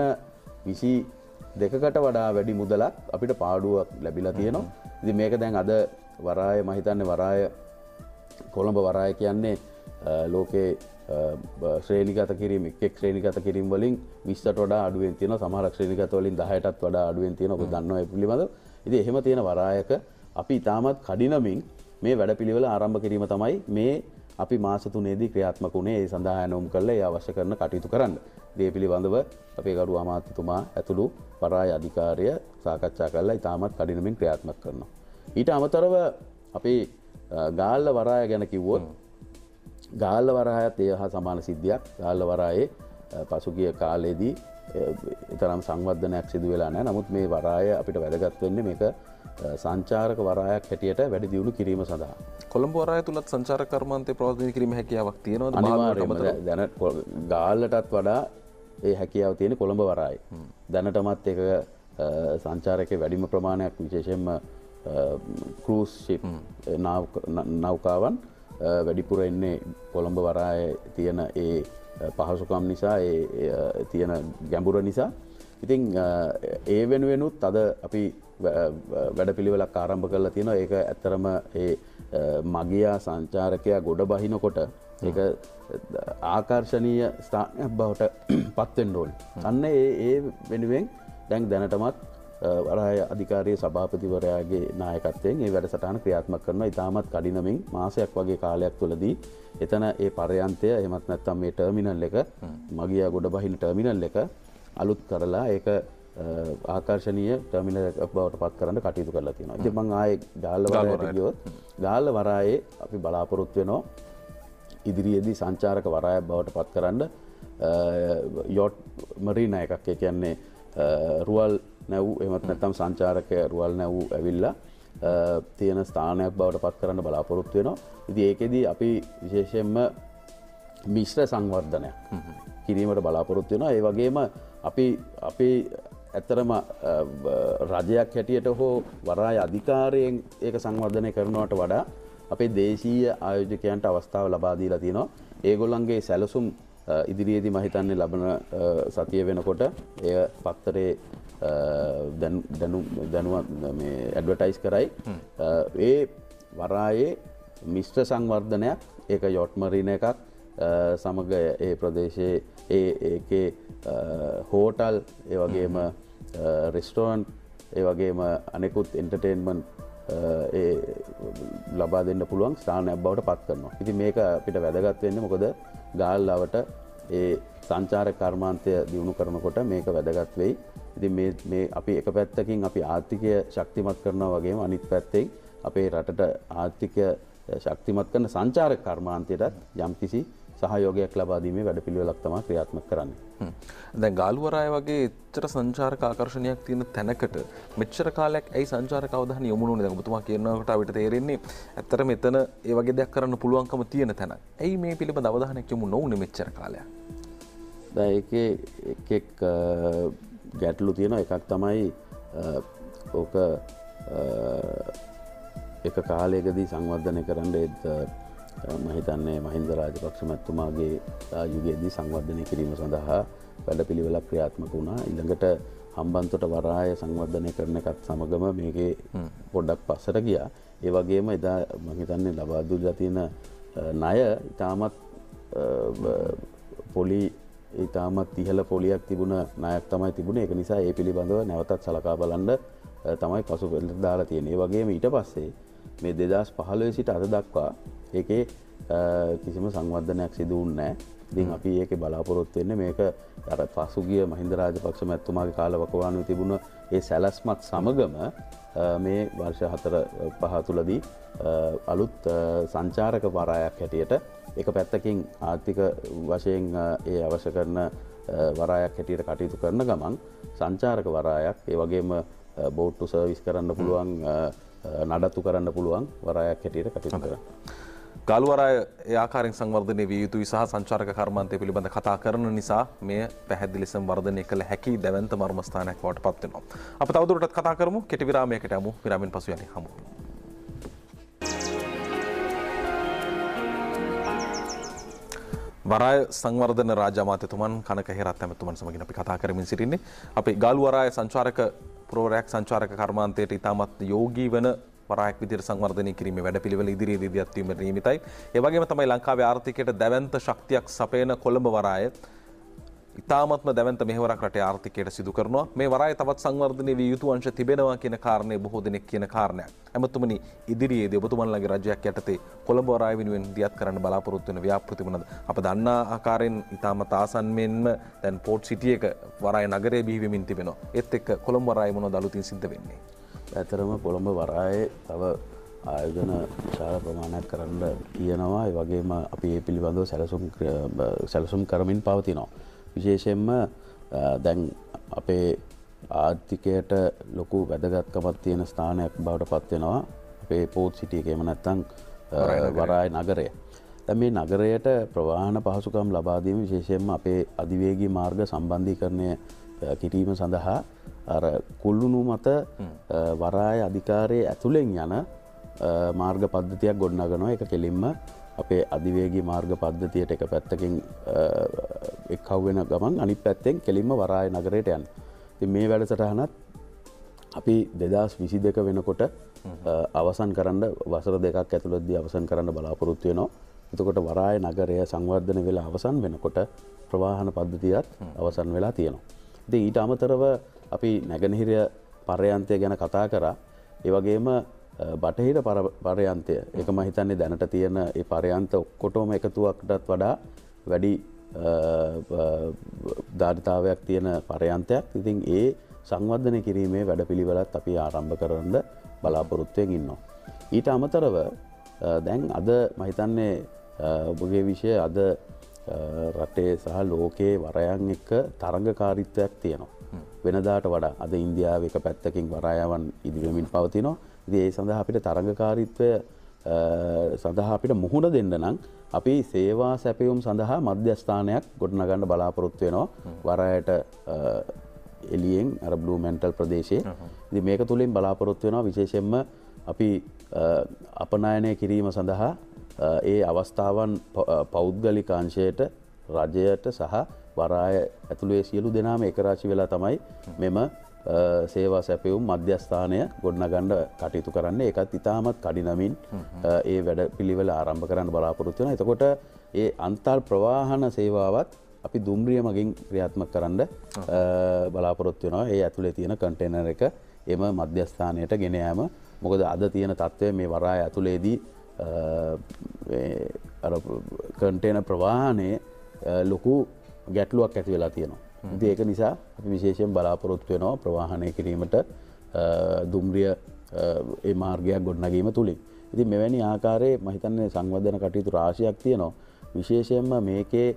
S2: 22කට වඩා වැඩි මුදලක් අපිට පාඩුවක් ලැබිලා තියෙනවා. ඉතින් මේක දැන් අද වරාය මම හිතන්නේ වරාය කොළඹ වරාය කියන්නේ ලෝකේ ශ්‍රේණිගත කිරීම එක් ශ්‍රේණිගත කිරීම වලින් 20ට වඩා අඩුවෙන් තියෙනවා. සමහර ශ්‍රේණිගත වලින් 10ටත් වඩා අඩුවෙන් තියෙනවා. ඔබ දන්නවා ඒ පිළිබඳව. ඉතින් එහෙම තියෙන වරායක අපි ඊටමත් කඩිනමින් මේ වැඩපිළිවෙල ආරම්භ කිරීම තමයි මේ අපි මාස 3ේදී ක්‍රියාත්මක වුණේ. ඒ සඳහා ඇනවුම් කළා ඒ අවශ්‍ය කරන කටයුතු කරන්න. ඒ පිළිබඳව අපේ ගරු අමාත්‍යතුමා ඇතුළු වරාය අධිකාරිය සාකච්ඡා කරලා ඊටමත් කඩිනමින් ක්‍රියාත්මක කරනවා. ඊට අමතරව අපි ගාල්ල වරාය ගැන කිව්වොත් ගාල්ල වරායත් ඒ හා සමාන සිද්ධියක්. ගාල්ල වරායේ පසුගිය කාලේදී ඊතරම් සංවර්ධනයක් සිදු වෙලා නැහැ. නමුත් මේ වරාය අපිට වැදගත් වෙන්නේ මේක සංචාරක වරායක් හැටියට වැඩි දියුණු කිරීම සඳහා.
S1: කොළඹ වරාය තුලත් සංචාරක කර්මාන්තේ ප්‍රවර්ධනය කිරීමේ හැකියාවක් තියෙනවද?
S2: අනිවාර්යයෙන්ම දැන ගාල්ලටත් වඩා ඒ හැකියාව තියෙන කොළඹ වරායේ. දැනටමත් ඒක සංචාරකයේ වැඩිම ප්‍රමාණයක් විශේෂයෙන්ම ක්‍රූස් ෂිප් නෞකාවන් වැඩිපුර එන්නේ කොළඹ වරායේ තියෙන ඒ පහසුකම් නිසා ඒ තියෙන ගැඹුර නිසා. ඉතින් ඒ වෙනුවෙනුත් අද අපි වැඩපිළිවෙලක් ආරම්භ කරලා තියෙනවා. ඒක ඇත්තරම ඒ මගියා සංචාරකයා ගොඩ බහිනකොට ඒක ආකර්ශනීය ස්ථානයක් බවට පත් වෙන්න ඕනේ. අන්න ඒ වෙනුවෙන් දැන් දැනටමත් වරාය අධිකාරියේ සභාපතිවරයාගේ නායකත්වයෙන් මේ වැඩසටහන ක්‍රියාත්මක කරනවා. ඉතාමත් කඩිනමින් මාසයක් වගේ කාලයක් තුළදී එතන ඒ පරයන්තය එහෙමත් නැත්නම් මේ ටර්මිනල් එක මගියා ගොඩ බහින ටර්මිනල් එක අලුත් කරලා ඒක ආකර්ශනීය ටර්මිනල් එකක් බවට පත් කරන්න කටයුතු කරලා තියෙනවා. ඉතින් මම ආයේ ගාල්ල වරායට ගියොත් ගාල්ල වරායේ අපි බලාපොරොත්තු වෙනවා ඉදිරියේදී සංචාරක වරායක් බවට පත් කරන්න යොට් මරීනා එකක්. ඒ කියන්නේ රුවල් නැව් එහෙමත් නැත්නම් සංචාරක රුවල් නැව් ඇවිල්ලා තියෙන ස්ථානයක් බවට පත් කරන්න බලාපොරොත්තු වෙනවා. ඉතින් ඒකෙදී අපි විශේෂයෙන්ම මිශ්‍ර සංවර්ධනයක් කිරීමට බලාපොරොත්තු වෙනවා. ඒ වගේම අපි ඇත්තරම රජයක් හැටියට හෝ වරාය අධිකාරියෙන් ඒක සංවර්ධනය කරනවට වඩා අපේ දේශීය ආයෝජකයන්ට අවස්ථාව ලබා දීලා තියෙනවා. ඒගොල්ලන්ගේ සැලසුම් ඉදිරියේදී මම හිතන්නේ ලබන සතිය වෙනකොට එය පත්තරේ දැනුවත් මේ ඇඩ්වර්ටයිස් කරයි. ඒ වරායේ මිශ්‍ර සංවර්ධනයක් ඒක යොට් මරීන එකක් සමග ඒ ප්‍රදේශයේ ඒකේ හෝටල් ඒ වගේම රෙස්ටෝරන්ට් ඒ වගේම අනෙකුත් එන්ටර්ටේන්මන්ට් ඒ ලබා දෙන්න පුළුවන් ස්ථානයක් බවට පත් කරනවා. ඉතින් මේක අපිට වැදගත් වෙන්නේ මොකද ගාල්ලාවට ඒ සංචාරක කර්මාන්තය දියුණු කරනකොට මේක වැදගත් වෙයි. ඉතින් මේ අපි එක පැත්තකින් අපි ආර්ථිකය ශක්තිමත් කරනවා වගේම අනිත් පැත්තෙන් අපේ රටට ආර්ථිකය ශක්තිමත් කරන සංචාරක කර්මාන්තයටත් යම්කිසි සහයෝගයක් ලබා දීමේ වැඩපිළිවෙලක් තමයි ක්‍රියාත්මක කරන්නේ.
S1: දැන් ගාල්වරාය වගේ එච්චර සංචාරක ආකර්ෂණයක් තියෙන තැනකට මෙච්චර කාලයක් ඇයි සංචාරක අවධානය යොමු වුණේ? දැන් ඔබතුමා කියනකොට අපිට තේරෙන්නේ ඇත්තටම එතන ඒ වගේ දෙයක් කරන්න පුළුවන්කම තියෙන තැනක්. ඇයි මේ පිළිබඳ අවධානයක් යොමු නොවුනේ මෙච්චර කාලයක්?
S2: දැන් ඒකේ එක් ගැටලු තියෙනවා. එකක් තමයි ඕක එක කාලයකදී සංවර්ධනය කරන්න මම හිතන්නේ මහින්ද රාජපක්ෂ මැතිතුමාගේ යුගයේදී සංවර්ධනය කිරීම සඳහා වැඩපිළිවෙලක් ක්‍රියාත්මක වුණා. ඊළඟට හම්බන්තොට වරාය සංවර්ධනය කරන එකත් සමගම මේකේ පොඩ්ඩක් පස්සට ගියා. ඒ වගේම එදා මම හිතන්නේ ලබා දුන්නා තියෙන ණය ඉතාමත් පොලි ඉතාමත් ඉහළ පොලියක් තිබුණ ණයක් තමයි තිබුණේ. ඒක නිසා ඒ පිළිබඳව නැවතත් සලකා බලන්න තමයි පසුබිමට දාලා තියෙන්නේ. ඒ වගේම ඊට පස්සේ මේ 2015 සිට අද දක්වා ඒකේ කිසිම සංවර්ධනයක් සිදු වුණේ නැහැ. ඉතින් අපි ඒකේ බලාපොරොත්තු වෙන්නේ මේක අර පසුගිය මහින්ද රාජපක්ෂ මැතිතුමාගේ කාලවකවානුවේ තිබුණ ඒ සැලැස්මත් සමගම මේ වර්ෂ 4-5 තුලදී අලුත් සංචාරක වරායක් හැටියට එක පැත්තකින් ආර්ථික වශයෙන් ඒ අවශ්‍ය කරන වරායක් හැටියට කටයුතු කරන ගමන් සංචාරක වරායක් ඒ වගේම බෝට්ටු සර්විස් කරන්න පුළුවන් නඩත්තු කරන්න පුළුවන් වරායක් හැටියට කටයුතු කරනවා.
S1: ගාලු වරාය ඒ ආකාරයෙන් සංවර්ධනය විය යුතුයි සහ සංචාරක කර්මාන්තය පිළිබඳ කතා කරන නිසා මෙය පැහැදිලි ලෙසම වර්ධනය කළ හැකි දැවැන්ත මර්මස්ථානයක් බවට පත් වෙනවා. අප තවදුරටත් කතා කරමු. කෙටි විරාමයකට යමු. විරාමයෙන් පසු යන්නේ හමු. වරාය සංවර්ධන රාජ්‍ය අමාත්‍යතුමන් කනක හේරත් ඇමතුමන් සමගින් අපි කතා කරමින් සිටින්නේ. අපි ගාලු වරාය සංචාරක පුරවරයක් සංචාරක කර්මාන්තයට ඉතාමත් යෝගී වන වරායක් විදිහට සංවර්ධනය කිරීමේ වැඩපිළිවෙල ඉදිරියේදී ඉදිරියට වීමට නියමිතයි. ඒ වගේම තමයි ලංකාවේ ආර්ථිකයට දැවැන්ත ශක්තියක් සපයන කොළඹ වරාය ඉතාමත්ම දැවැන්ත මෙහෙවරක් රටේ ආර්ථිකයට සිදු කරනවා. මේ වරාය තවත් සංවර්ධනය විය යුතු අංශ තිබෙනවා කියන කාරණේ බොහෝ දෙනෙක් කියන කාරණයක්. ඇමතුමනි ඉදිරියේදී ඔබතුමන්ලගේ රජයක් යටතේ කොළඹ වරාය වෙනුවෙන් දියත් කරන්න බලාපොරොත්තු වෙන ව්‍යාපෘති මොනවාද? අප දන්නා ආකාරයෙන් ඉතාමත් ආසන්නෙන්ම දැන් පෝට් සිටි එක වරාය නගරයේ බිහි වෙමින් තිබෙනවා. ඒත් එක්ක කොළඹ වරාය මොනවද අලුතින් සිද්ධ වෙන්නේ?
S2: ඇතරම කොළඹ වරායේ තව ආයෝජන විශාල ප්‍රමාණයක් කරන්න තියෙනවා. ඒ වගේම අපි ඒ පිළිබඳව සැලසුම් කරමින් පවතිනවා. විශේෂයෙන්ම දැන් අපේ ආර්ථිකයට ලොකු වැදගත්කමක් තියෙන ස්ථානයක් බවට පත් වෙනවා අපේ පෝට් සිටි එක. එහෙම නැත්නම් වරාය නගරය. දැන් මේ නගරයට ප්‍රවාහන පහසුකම් ලබා දීම විශේෂයෙන්ම අපේ අධිවේගී මාර්ග සම්බන්ධීකරණය කිරීම සඳහා අර කුල්ලුණු මත වරාය අධිකාරියේ ඇතුළෙන් යන මාර්ග පද්ධතියක් ගොඩනගනවා. ඒක කෙලින්ම අපේ අධිවේගී මාර්ග පද්ධතියට එක පැත්තකින් එක්කව වෙන ගමන් අනිත් පැත්තෙන් කෙලින්ම වරාය නගරයට යන. ඉතින් මේ වැඩසටහනත් අපි 2022 වෙනකොට අවසන් කරන්න වසර දෙකක් ඇතුළතදී අවසන් කරන්න බලාපොරොත්තු වෙනවා. එතකොට වරාය නගරය සංවර්ධන වෙලා අවසන් වෙනකොට ප්‍රවාහන පද්ධතියත් අවසන් වෙලා තියෙනවා. ඉතින් ඊට අමතරව අපි නැගෙනහිර පර්යන්තය ගැන කතා කරා. ඒ වගේම බටහිර පර්යන්තය ඒක මම හිතන්නේ දැනට තියෙන ඒ පර්යන්ත ඔක්කොටම එකතුවකටත් වඩා වැඩි ධාරිතාවයක් තියෙන පර්යන්තයක්. ඉතින් ඒ සංවර්ධනය කිරීමේ වැඩපිළිවෙලත් අපි ආරම්භ කරන්න බලාපොරොත්තුවෙන් ඉන්නවා. ඊට අමතරව දැන් අද මම හිතන්නේ ඔබගේ විෂය අද රටේ සහ ලෝකයේ වරයන් එක්ක තරඟකාරීත්වයක් තියෙනවා. වෙනදාට වඩා අද ඉන්දියාවේ එක පැත්තකින් වරායවන් ඉදිරියමින් පවතිනවා. ඉතින් ඒ සඳහා අපිට තරඟකාරීත්වය සඳහා අපිට මුහුණ දෙන්න නම් අපි සේවා සැපයුම් සඳහා මධ්‍යස්ථානයක් ගොඩනගන්න බලාපොරොත්තු වෙනවා වරායට එළියෙන් අර බ්ලූ මෙන්ටල් ප්‍රදේශයේ. ඉතින් මේක තුලින් බලාපොරොත්තු වෙනවා විශේෂයෙන්ම අපි අපනයනය කිරීම සඳහා ඒ අවස්ථාවන් පෞද්ගලික අංශයට රජයට සහ වරාය ඇතුළේ සියලු දෙනාම එක රාශි වෙලා තමයි මෙම සේවා සැපයුම් මධ්‍යස්ථානය ගොඩනගන්න කටයුතු කරන්නේ. ඒකත් ඉතාමත් කඩිනමින් ඒ වැඩ පිළිවෙල ආරම්භ කරන්න බලාපොරොත්තු වෙනවා. එතකොට ඒ අන්තර් ප්‍රවාහන සේවාවත් අපි දුම්රිය මගින් ක්‍රියාත්මක කරන්න බලාපොරොත්තු වෙනවා. ඒ ඇතුලේ තියෙන කන්ටේනර් එක එම මධ්‍යස්ථානයට ගෙන යාම. මොකද අද තියෙන තත්ත්වය මේ වරාය ඇතුලේදී අර කන්ටේනර් ප්‍රවාහනයේ ලොකු ගැටලුවක් ඇති වෙලා තියෙනවා. ඉතින් ඒක නිසා අපි විශේෂයෙන් බලාපොරොත්තු වෙනවා ප්‍රවාහනය කිරීමට දුම්රිය ඒ මාර්ගයක් ගොඩනගීම තුලින්. ඉතින් මෙවැනි ආකාරයේ මම හිතන්නේ සංවර්ධන කටයුතු රාශියක් තියෙනවා. විශේෂයෙන්ම මේකේ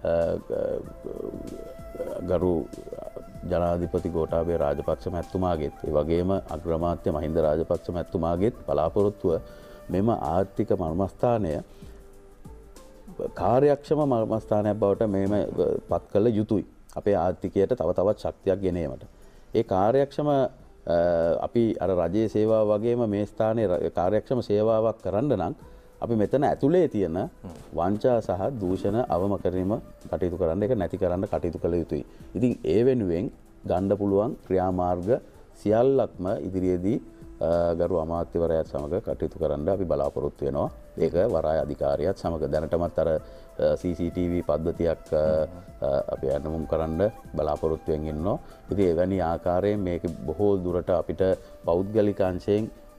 S2: ගරු ජනාධිපති ගෝඨාභය රාජපක්ෂ මැතිතුමාගෙත් ඒ වගේම අග්‍රාමාත්‍ය මහින්ද රාජපක්ෂ මැතිතුමාගෙත් බලාපොරොත්තුව මෙම ආර්ථික මර්මස්ථානය කාර්යක්ෂම මර්මස්ථානයක් බවට මෙම පත් කළ යුතුයි. අපේ ආර්ථිකයට තව තවත් ශක්තියක් ගෙනීමට. ඒ කාර්යක්ෂම අපි අර රජයේ සේවාව වගේම මේ ස්ථානයේ කාර්යක්ෂම සේවාවක් කරන්න නම් අපි මෙතන ඇතුලේ තියෙන වංචා සහ දූෂණ අවම කිරීම කටයුතු කරන්න ඒක නැති කරන්න කටයුතු කළ යුතුයි. ඉතින් ඒ වෙනුවෙන් ගන්න පුළුවන් ක්‍රියාමාර්ග සියල්ලක්ම ඉදිරියේදී ගරු අමාත්‍යවරයාත් සමග කටයුතු කරන්න අපි බලාපොරොත්තු වෙනවා. ඒක වරාය අධිකාරියත් සමග දැනටමත් අර CCTV පද්ධතියක් අපි අනුමුම් කරන්න බලාපොරොත්තුවෙන් ඉන්නවා. ඉතින් එවැනි ආකාරයෙන් මේක බොහෝ දුරට අපිට පෞද්ගලික අංශයෙන්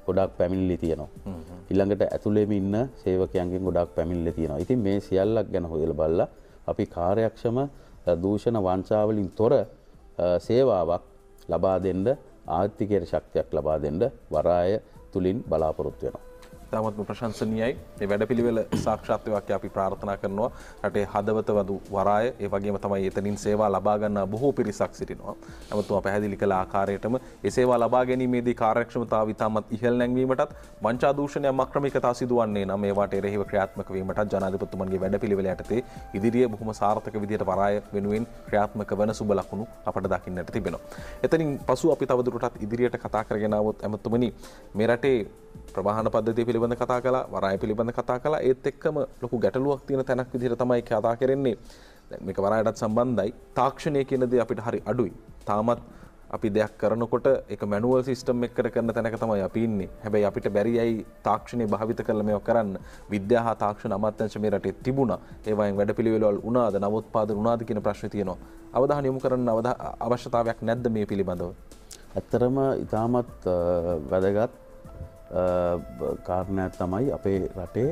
S2: ගොඩක් පැමිණිලි තියෙනවා. ඊළඟට ඇතුළේම ඉන්න සේවකයන්ගෙන් ගොඩක් පැමිණිලි තියෙනවා. ඉතින් මේ සියල්ලක් ගැන හොයලා බලලා අපි කාර්යක්ෂම දූෂණ වංචාවලින් තොර සේවාවක් ලබා දෙන්න ආර්ථිකයට ශක්තියක් ලබා දෙන්න වරාය තුලින් බලාපොරොත්තු වෙනවා.
S1: තාමත්ම ප්‍රශංසනීයයි. මේ වැඩපිළිවෙල සාක්ෂාත් වේවා අපි ප්‍රාර්ථනා කරනවා. රටේ හදවත වදු වරාය ඒ වගේම තමයි එතනින් සේවා ලබා ගන්න බොහෝ පිරිසක් සිටිනවා. නමුත් මම පැහැදිලි කළ ආකාරයටම ඒ සේවා ලබා ගැනීමේදී කාර්යක්ෂමතාව ඉතාමත් ඉහළ නැංවීමටත් වංචා දූෂණය මක්‍රමිකතා සිදුවන්නේ නම් ඒවට එරෙහිව ක්‍රියාත්මක වීමටත් ජනාධිපතිතුමන්ගේ වැඩපිළිවෙල යටතේ ඉදිරියේ බොහොම සාර්ථක විදිහට වරාය වෙනුවෙන් ක්‍රියාත්මක වන සුබ ලකුණු අපට දකින්නට තිබෙනවා. එතනින් පසු අපි තවදුරටත් ඉදිරියට කතා කරගෙන આવොත් ඇමතුමනි මේ රටේ ප්‍රවාහන පද්ධතිය පිළිබඳ කතා කළා, වරාය පිළිබඳ කතා කළා. ඒත් එක්කම ලොකු ගැටලුවක් තියෙන තැනක් විදිහට තමයි කතා කරන්නේ. දැන් මේක වරායටත් සම්බන්ධයි. තාක්ෂණය කියන දේ අපිට හරි අඩුයි. තාමත් අපි දෙයක් කරනකොට ඒක මැනුවල් සිස්ටම් එකකට කරන තැනක තමයි අපි ඉන්නේ. හැබැයි අපිට බැරියයි තාක්ෂණය භාවිත කරලා මේක කරන්න. විද්‍යා හා තාක්ෂණ අමාත්‍යාංශ මේ රටේ තිබුණා. ඒවායින් වැඩපිළිවෙළවල් වුණාද, නවෝත්පාදන වුණාද කියන ප්‍රශ්නේ තියෙනවා. අවධානය යොමු කරන්න අවශ්‍යතාවයක් නැද්ද මේ පිළිබඳව?
S2: ඇත්තරම ඉතාමත් වැදගත් කාරණයක් තමයි අපේ රටේ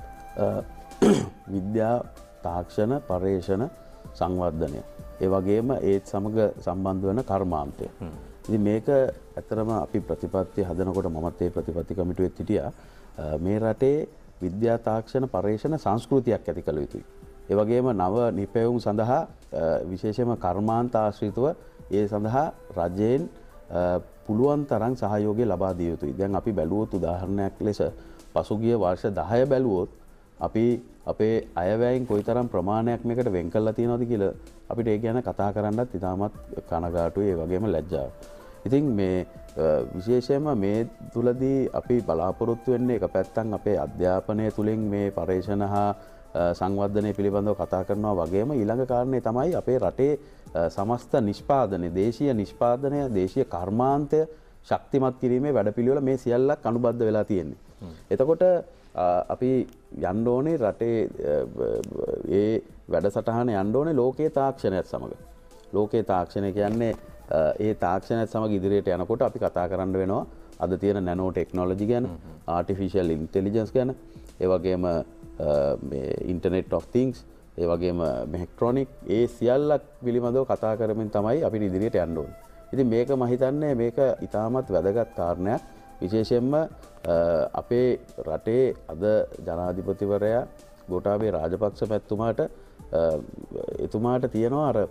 S2: විද්‍යා තාක්ෂණ පර්යේෂණ සංවර්ධනය. ඒ වගේම ඒත් සමග සම්බන්ධ වෙන කර්මාන්තය. ඉතින් මේක ඇත්තරම අපි ප්‍රතිපත්ති හදනකොට මමත් ඒ ප්‍රතිපත්ති කමිටුවෙත් හිටියා. මේ රටේ විද්‍යා තාක්ෂණ පර්යේෂණ සංස්කෘතියක් ඇති කළ යුතුයි. ඒ වගේම නව නිපැයුම් සඳහා විශේෂයෙන්ම කර්මාන්ත ආශ්‍රිතව ඒ සඳහා රජයෙන් පුළුවන් තරම් සහයෝගය ලබා දිය යුතුයි. දැන් අපි බැලුවොත් උදාහරණයක් ලෙස පසුගිය වර්ෂ 10 බැලුවොත් අපි අපේ අයවැයෙන් කොයිතරම් ප්‍රමාණයක් මේකට වෙන් කරලා තියෙනවද කියලා අපිට ඒ ගැන කතා කරන්නත් ඉතාමත් කනගාටුයි ඒ වගේම ලැජ්ජාව. ඉතින් මේ විශේෂයෙන්ම මේ තුලදී අපි බලාපොරොත්තු වෙන්නේ එක පැත්තක් අපේ අධ්‍යාපනය තුලින් මේ පර්යේෂණ හා සංවර්ධනය පිළිබඳව කතා කරනවා වගේම ඊළඟ කාරණේ තමයි අපේ රටේ සමස්ත නිෂ්පාදනය, දේශීය නිෂ්පාදනය, දේශීය කර්මාන්තය ශක්තිමත් කිරීමේ වැඩපිළිවෙල මේ සියල්ලක් අනුබද්ධ වෙලා තියෙන්නේ. එතකොට අපි යන්න ඕනේ රටේ ඒ වැඩසටහන යන්න ඕනේ ලෝකයේ තාක්ෂණයත් සමග. ලෝකයේ තාක්ෂණය කියන්නේ ඒ තාක්ෂණයත් සමග ඉදිරියට යනකොට අපි කතා කරන්න වෙනවා අද තියෙන නැනෝ ටෙක්නොලොජි ගැන, ආටිෆිෂියල් ඉන්ටෙලිජන්ස් ගැන, ඒ වගේම මේ ඉන්ටර්නෙට් ඔෆ් තිංස්, ඒ වගේම මෙහෙක්ට්‍රොනික්, ඒ සියල්ලක් පිළිබඳව කතා කරමින් තමයි අපිට ඉදිරියට යන්න ඕනේ. ඉතින් මේක මම හිතන්නේ මේක ඉතාමත් වැදගත් කාරණයක්. විශේෂයෙන්ම අපේ රටේ අද ජනාධිපතිවරයා ගෝඨාභය රාජපක්ෂ මැතිතුමාට එතුමාට තියෙනවා අර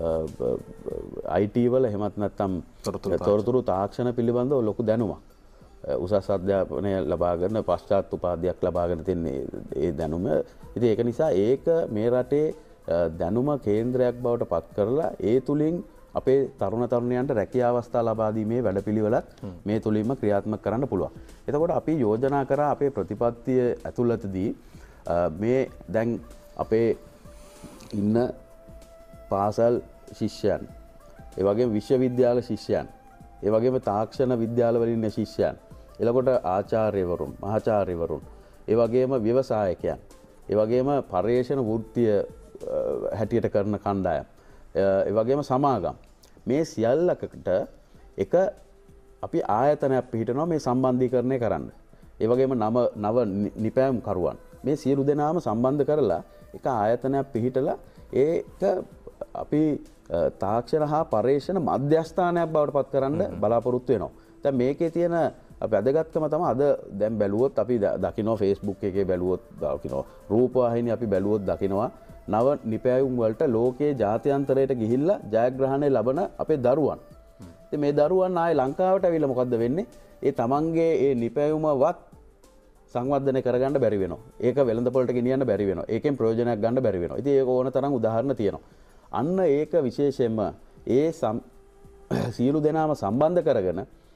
S2: IT වල එහෙමත් නැත්නම් තොරතුරු තාක්ෂණ පිළිබඳව ලොකු දැනුමක්. උසස් අධ්‍යාපනය ලබාගෙන පශ්චාත් උපාධියක් ලබාගෙන තියෙන ඒ දැනුම. ඉතින් ඒක නිසා ඒක මේ රටේ දැනුම කේන්ද්‍රයක් බවට පත් කරලා ඒ තුලින් අපේ තරුණ තරුණියන්ට රැකියා අවස්ථා ලබා දීමේ වැඩපිළිවෙලත් මේ තුලින්ම ක්‍රියාත්මක කරන්න පුළුවන්. එතකොට අපි යෝජනා කරා අපේ ප්‍රතිපත්තිය ඇතුළතදී මේ දැන් අපේ ඉන්න පාසල් ශිෂ්‍යයන්, ඒ වගේම විශ්වවිද්‍යාල ශිෂ්‍යයන්, ඒ වගේම තාක්ෂණ විද්‍යාලවල ඉන්න ශිෂ්‍යයන්, එලකොට ආචාර්යවරුන්, මහාචාර්යවරුන්, ඒ වගේම ව්‍යවසායකයන්, ඒ වගේම පර්යේෂණ වෘත්තිය හැටියට කරන කණ්ඩායම්, ඒ වගේම සමාගම්, මේ සියල්ලකට එක අපි ආයතනයක් පිහිටනවා මේ සම්බන්ධීකරණය කරන්න. ඒ වගේම නව නිපැයුම් කරුවන් මේ සියලු දෙනාම සම්බන්ධ කරලා එක ආයතනයක් පිහිටලා ඒක අපි තාක්ෂණ හා පර්යේෂණ මධ්‍යස්ථානයක් බවට පත් කරන්න බලාපොරොත්තු වෙනවා. දැන් මේකේ තියෙන වැදගත්කම තමයි අද දැන් බැලුවොත් අපි දකිනවා Facebook එකේ බැලුවොත් දකිනවා රූපවාහිනී අපි බැලුවොත් දකිනවා නව නිපැයුම් වලට ලෝකයේ ජාත්‍යන්තරයට ගිහිල්ලා ජයග්‍රහණය ලබන අපේ දරුවන්. ඉතින් මේ දරුවන් ආයේ ලංකාවට ඇවිල්ලා මොකද්ද වෙන්නේ? ඒ තමන්ගේ ඒ නිපැයුමවත් සංවර්ධනය කරගන්න බැරි වෙනවා. ඒක වෙළඳපොළට ගෙනියන්න බැරි වෙනවා. ඒකෙන් ප්‍රයෝජනයක් ගන්න බැරි වෙනවා. ඉතින් ඒක ඕන තරම් උදාහරණ තියෙනවා. අන්න ඒක විශේෂයෙන්ම ඒ සියලු දෙනාම සම්බන්ධ කරගෙන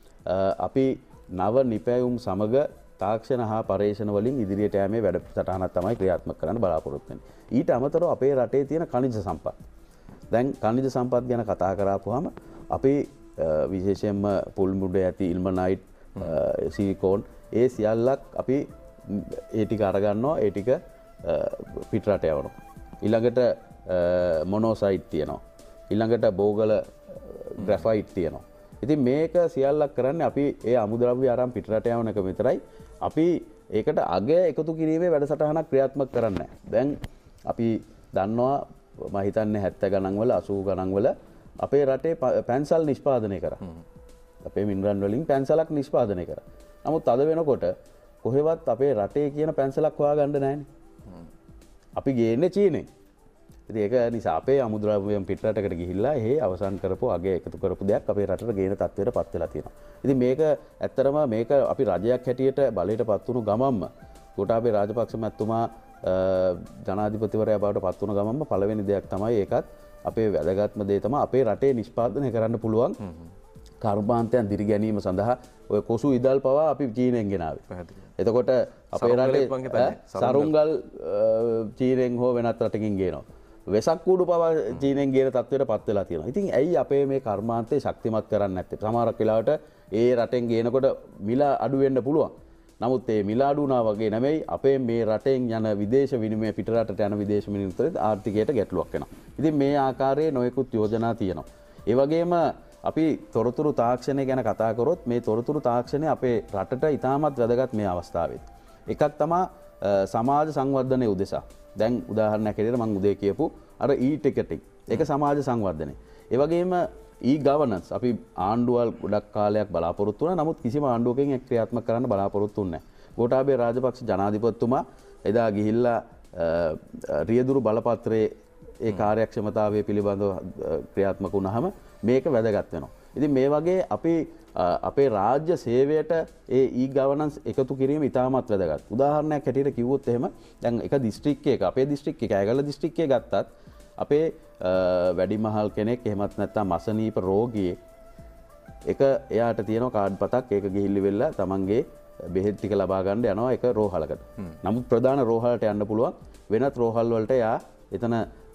S2: අපි නව නිපැයුම් සමග තාක්ෂණ හා පර්යේෂණ වලින් ඉදිරියට යෑමේ වැඩසටහනක් තමයි ක්‍රියාත්මක කරන්න බලාපොරොත්තු වෙන්නේ. ඊට අමතරව අපේ රටේ තියෙන ඛනිජ සම්පත්. දැන් ඛනිජ සම්පත් ගැන කතා කරාපුවාම අපි විශේෂයෙන්ම පුල් මුඩ ඇති ඉල්මනයිට්, සිලිකෝන්, ඒ සියල්ලක් අපි ඒ ටික අරගන්නවා, ඒ ටික පිටරට යවනවා. ඊළඟට මොනෝසයිට් තියෙනවා. ඊළඟට බෝගල ග්‍රැෆයිට් තියෙනවා. ඉතින් මේක සියල්ලක් කරන්නේ අපි ඒ අමුද්‍රව්‍ය අරන් පිටරට යවන එක විතරයි. අපි ඒකට අගය එකතු කිරීමේ වැඩසටහනක් ක්‍රියාත්මක කරන්නේ නැහැ. දැන් අපි දන්නවා මම හිතන්නේ 70 ගණන් වල 80 ගණන් වල අපේ රටේ පැන්සල් නිෂ්පාදනය කරා. අපේ මිනරල් වලින් පැන්සලක් නිෂ්පාදනය කරා. නමුත් අද වෙනකොට කොහෙවත් අපේ රටේ කියන පැන්සලක් හොයාගන්න නැහැනේ. අපි ගේන්නේ චීනෙන්. ඉතින් ඒක නිසා අපේ අමුද්‍රව්‍යයන් පිටරටකට ගිහිල්ලා එහි අවසන් කරපු අගය එකතු කරපු දෙයක් අපේ රටට ගේන තත්ත්වයටපත් වෙලා තියෙනවා. ඉතින් මේක ඇත්තරම මේක අපි රජයක් හැටියට බලයටපත් වුණු ගමම්ම ගෝඨාභය රාජපක්ෂ මැතිතුමා ජනාධිපතිවරයා බවට පත් වුණ ගමන්ම පළවෙනි දෙයක් තමයි ඒකත් අපේ වැදගත්ම දේ තමයි අපේ රටේ නිෂ්පාදනය කරන්න පුළුවන් කර්මාන්තයන් දිරි ගැනීම සඳහා ඔය කොසු ඉදල් පවා අපි චීනෙන් ගෙනාවේ. එතකොට අපේ රටේ සරුංගල් චීනෙන් හෝ වෙනත් රටකින් ගේනවා. වෙසක් කූඩු පවා චීනෙන් ගේන තත්ත්වයට පත් වෙලා තියෙනවා. ඉතින් ඇයි අපේ මේ කර්මාන්තේ ශක්තිමත් කරන්නේ නැත්තේ? සමහරක් වෙලාවට ඒ රටෙන් ගේනකොට මිල අඩු වෙන්න පුළුවන්. නමුත් ඒ මිල අඩු වුණා වගේ නෙමෙයි අපේ මේ රටෙන් යන විදේශ විනිමය පිටරටට යන විදේශ විනිමය ආර්ථිකයට ගැටලුවක් වෙනවා. ඉතින් මේ ආකාරයේ නොයෙකුත් යෝජනා තියෙනවා. ඒ වගේම අපි තොරතුරු තාක්ෂණය ගැන කතා කරොත් මේ තොරතුරු තාක්ෂණය අපේ රටට ඉතාමත් වැදගත් මේ අවස්ථාවේ. එකක් තමයි සමාජ සංවර්ධනයේ උදෙසා. දැන් උදාහරණයක් ඇරෙන්න මම උදේ කියපු අර ටිකටින්. ඒක සමාජ සංවර්ධනය. ඒ වගේම ගවර්නන්ස් අපි ආණ්ඩුවල් ගොඩක් කාලයක් බලාපොරොත්තු වුණා. නමුත් කිසිම ආණ්ඩුවකින් ඒක ක්‍රියාත්මක කරන්න බලාපොරොත්තු වෙන්නේ නැහැ. ගෝඨාභය රාජපක්ෂ ජනාධිපතිතුමා එදා ගිහිල්ලා රියදුරු බලපත්‍රයේ ඒ කාර්යක්ෂමතාවය පිළිබඳව ක්‍රියාත්මක වුණාම මේක වැදගත් වෙනවා. ඉතින් මේ වගේ අපි අපේ රාජ්‍ය සේවයට ඒ ගවර්නන්ස් එකතු කිරීම ඉතාමත් වැදගත්. උදාහරණයක් හැටියට කිව්වොත් එහෙම දැන් එක දිස්ත්‍රික්කයක අපේ දිස්ත්‍රික්කයක ඇගල දිස්ත්‍රික්කයේ ගත්තත් අපේ වැඩිමහල් කෙනෙක් එහෙමත් නැත්නම් අසනීප රෝගියෙක් එක එයාට තියෙන කාඩ් පතක් ඒක ගිහිල්ලි වෙලා තමන්ගේ බෙහෙත් ටික ලබා ගන්න යනවා එක රෝහලකට. නමුත් ප්‍රධාන රෝහලට යන්න පුළුවන් වෙනත් රෝහල් වලට එයා එතන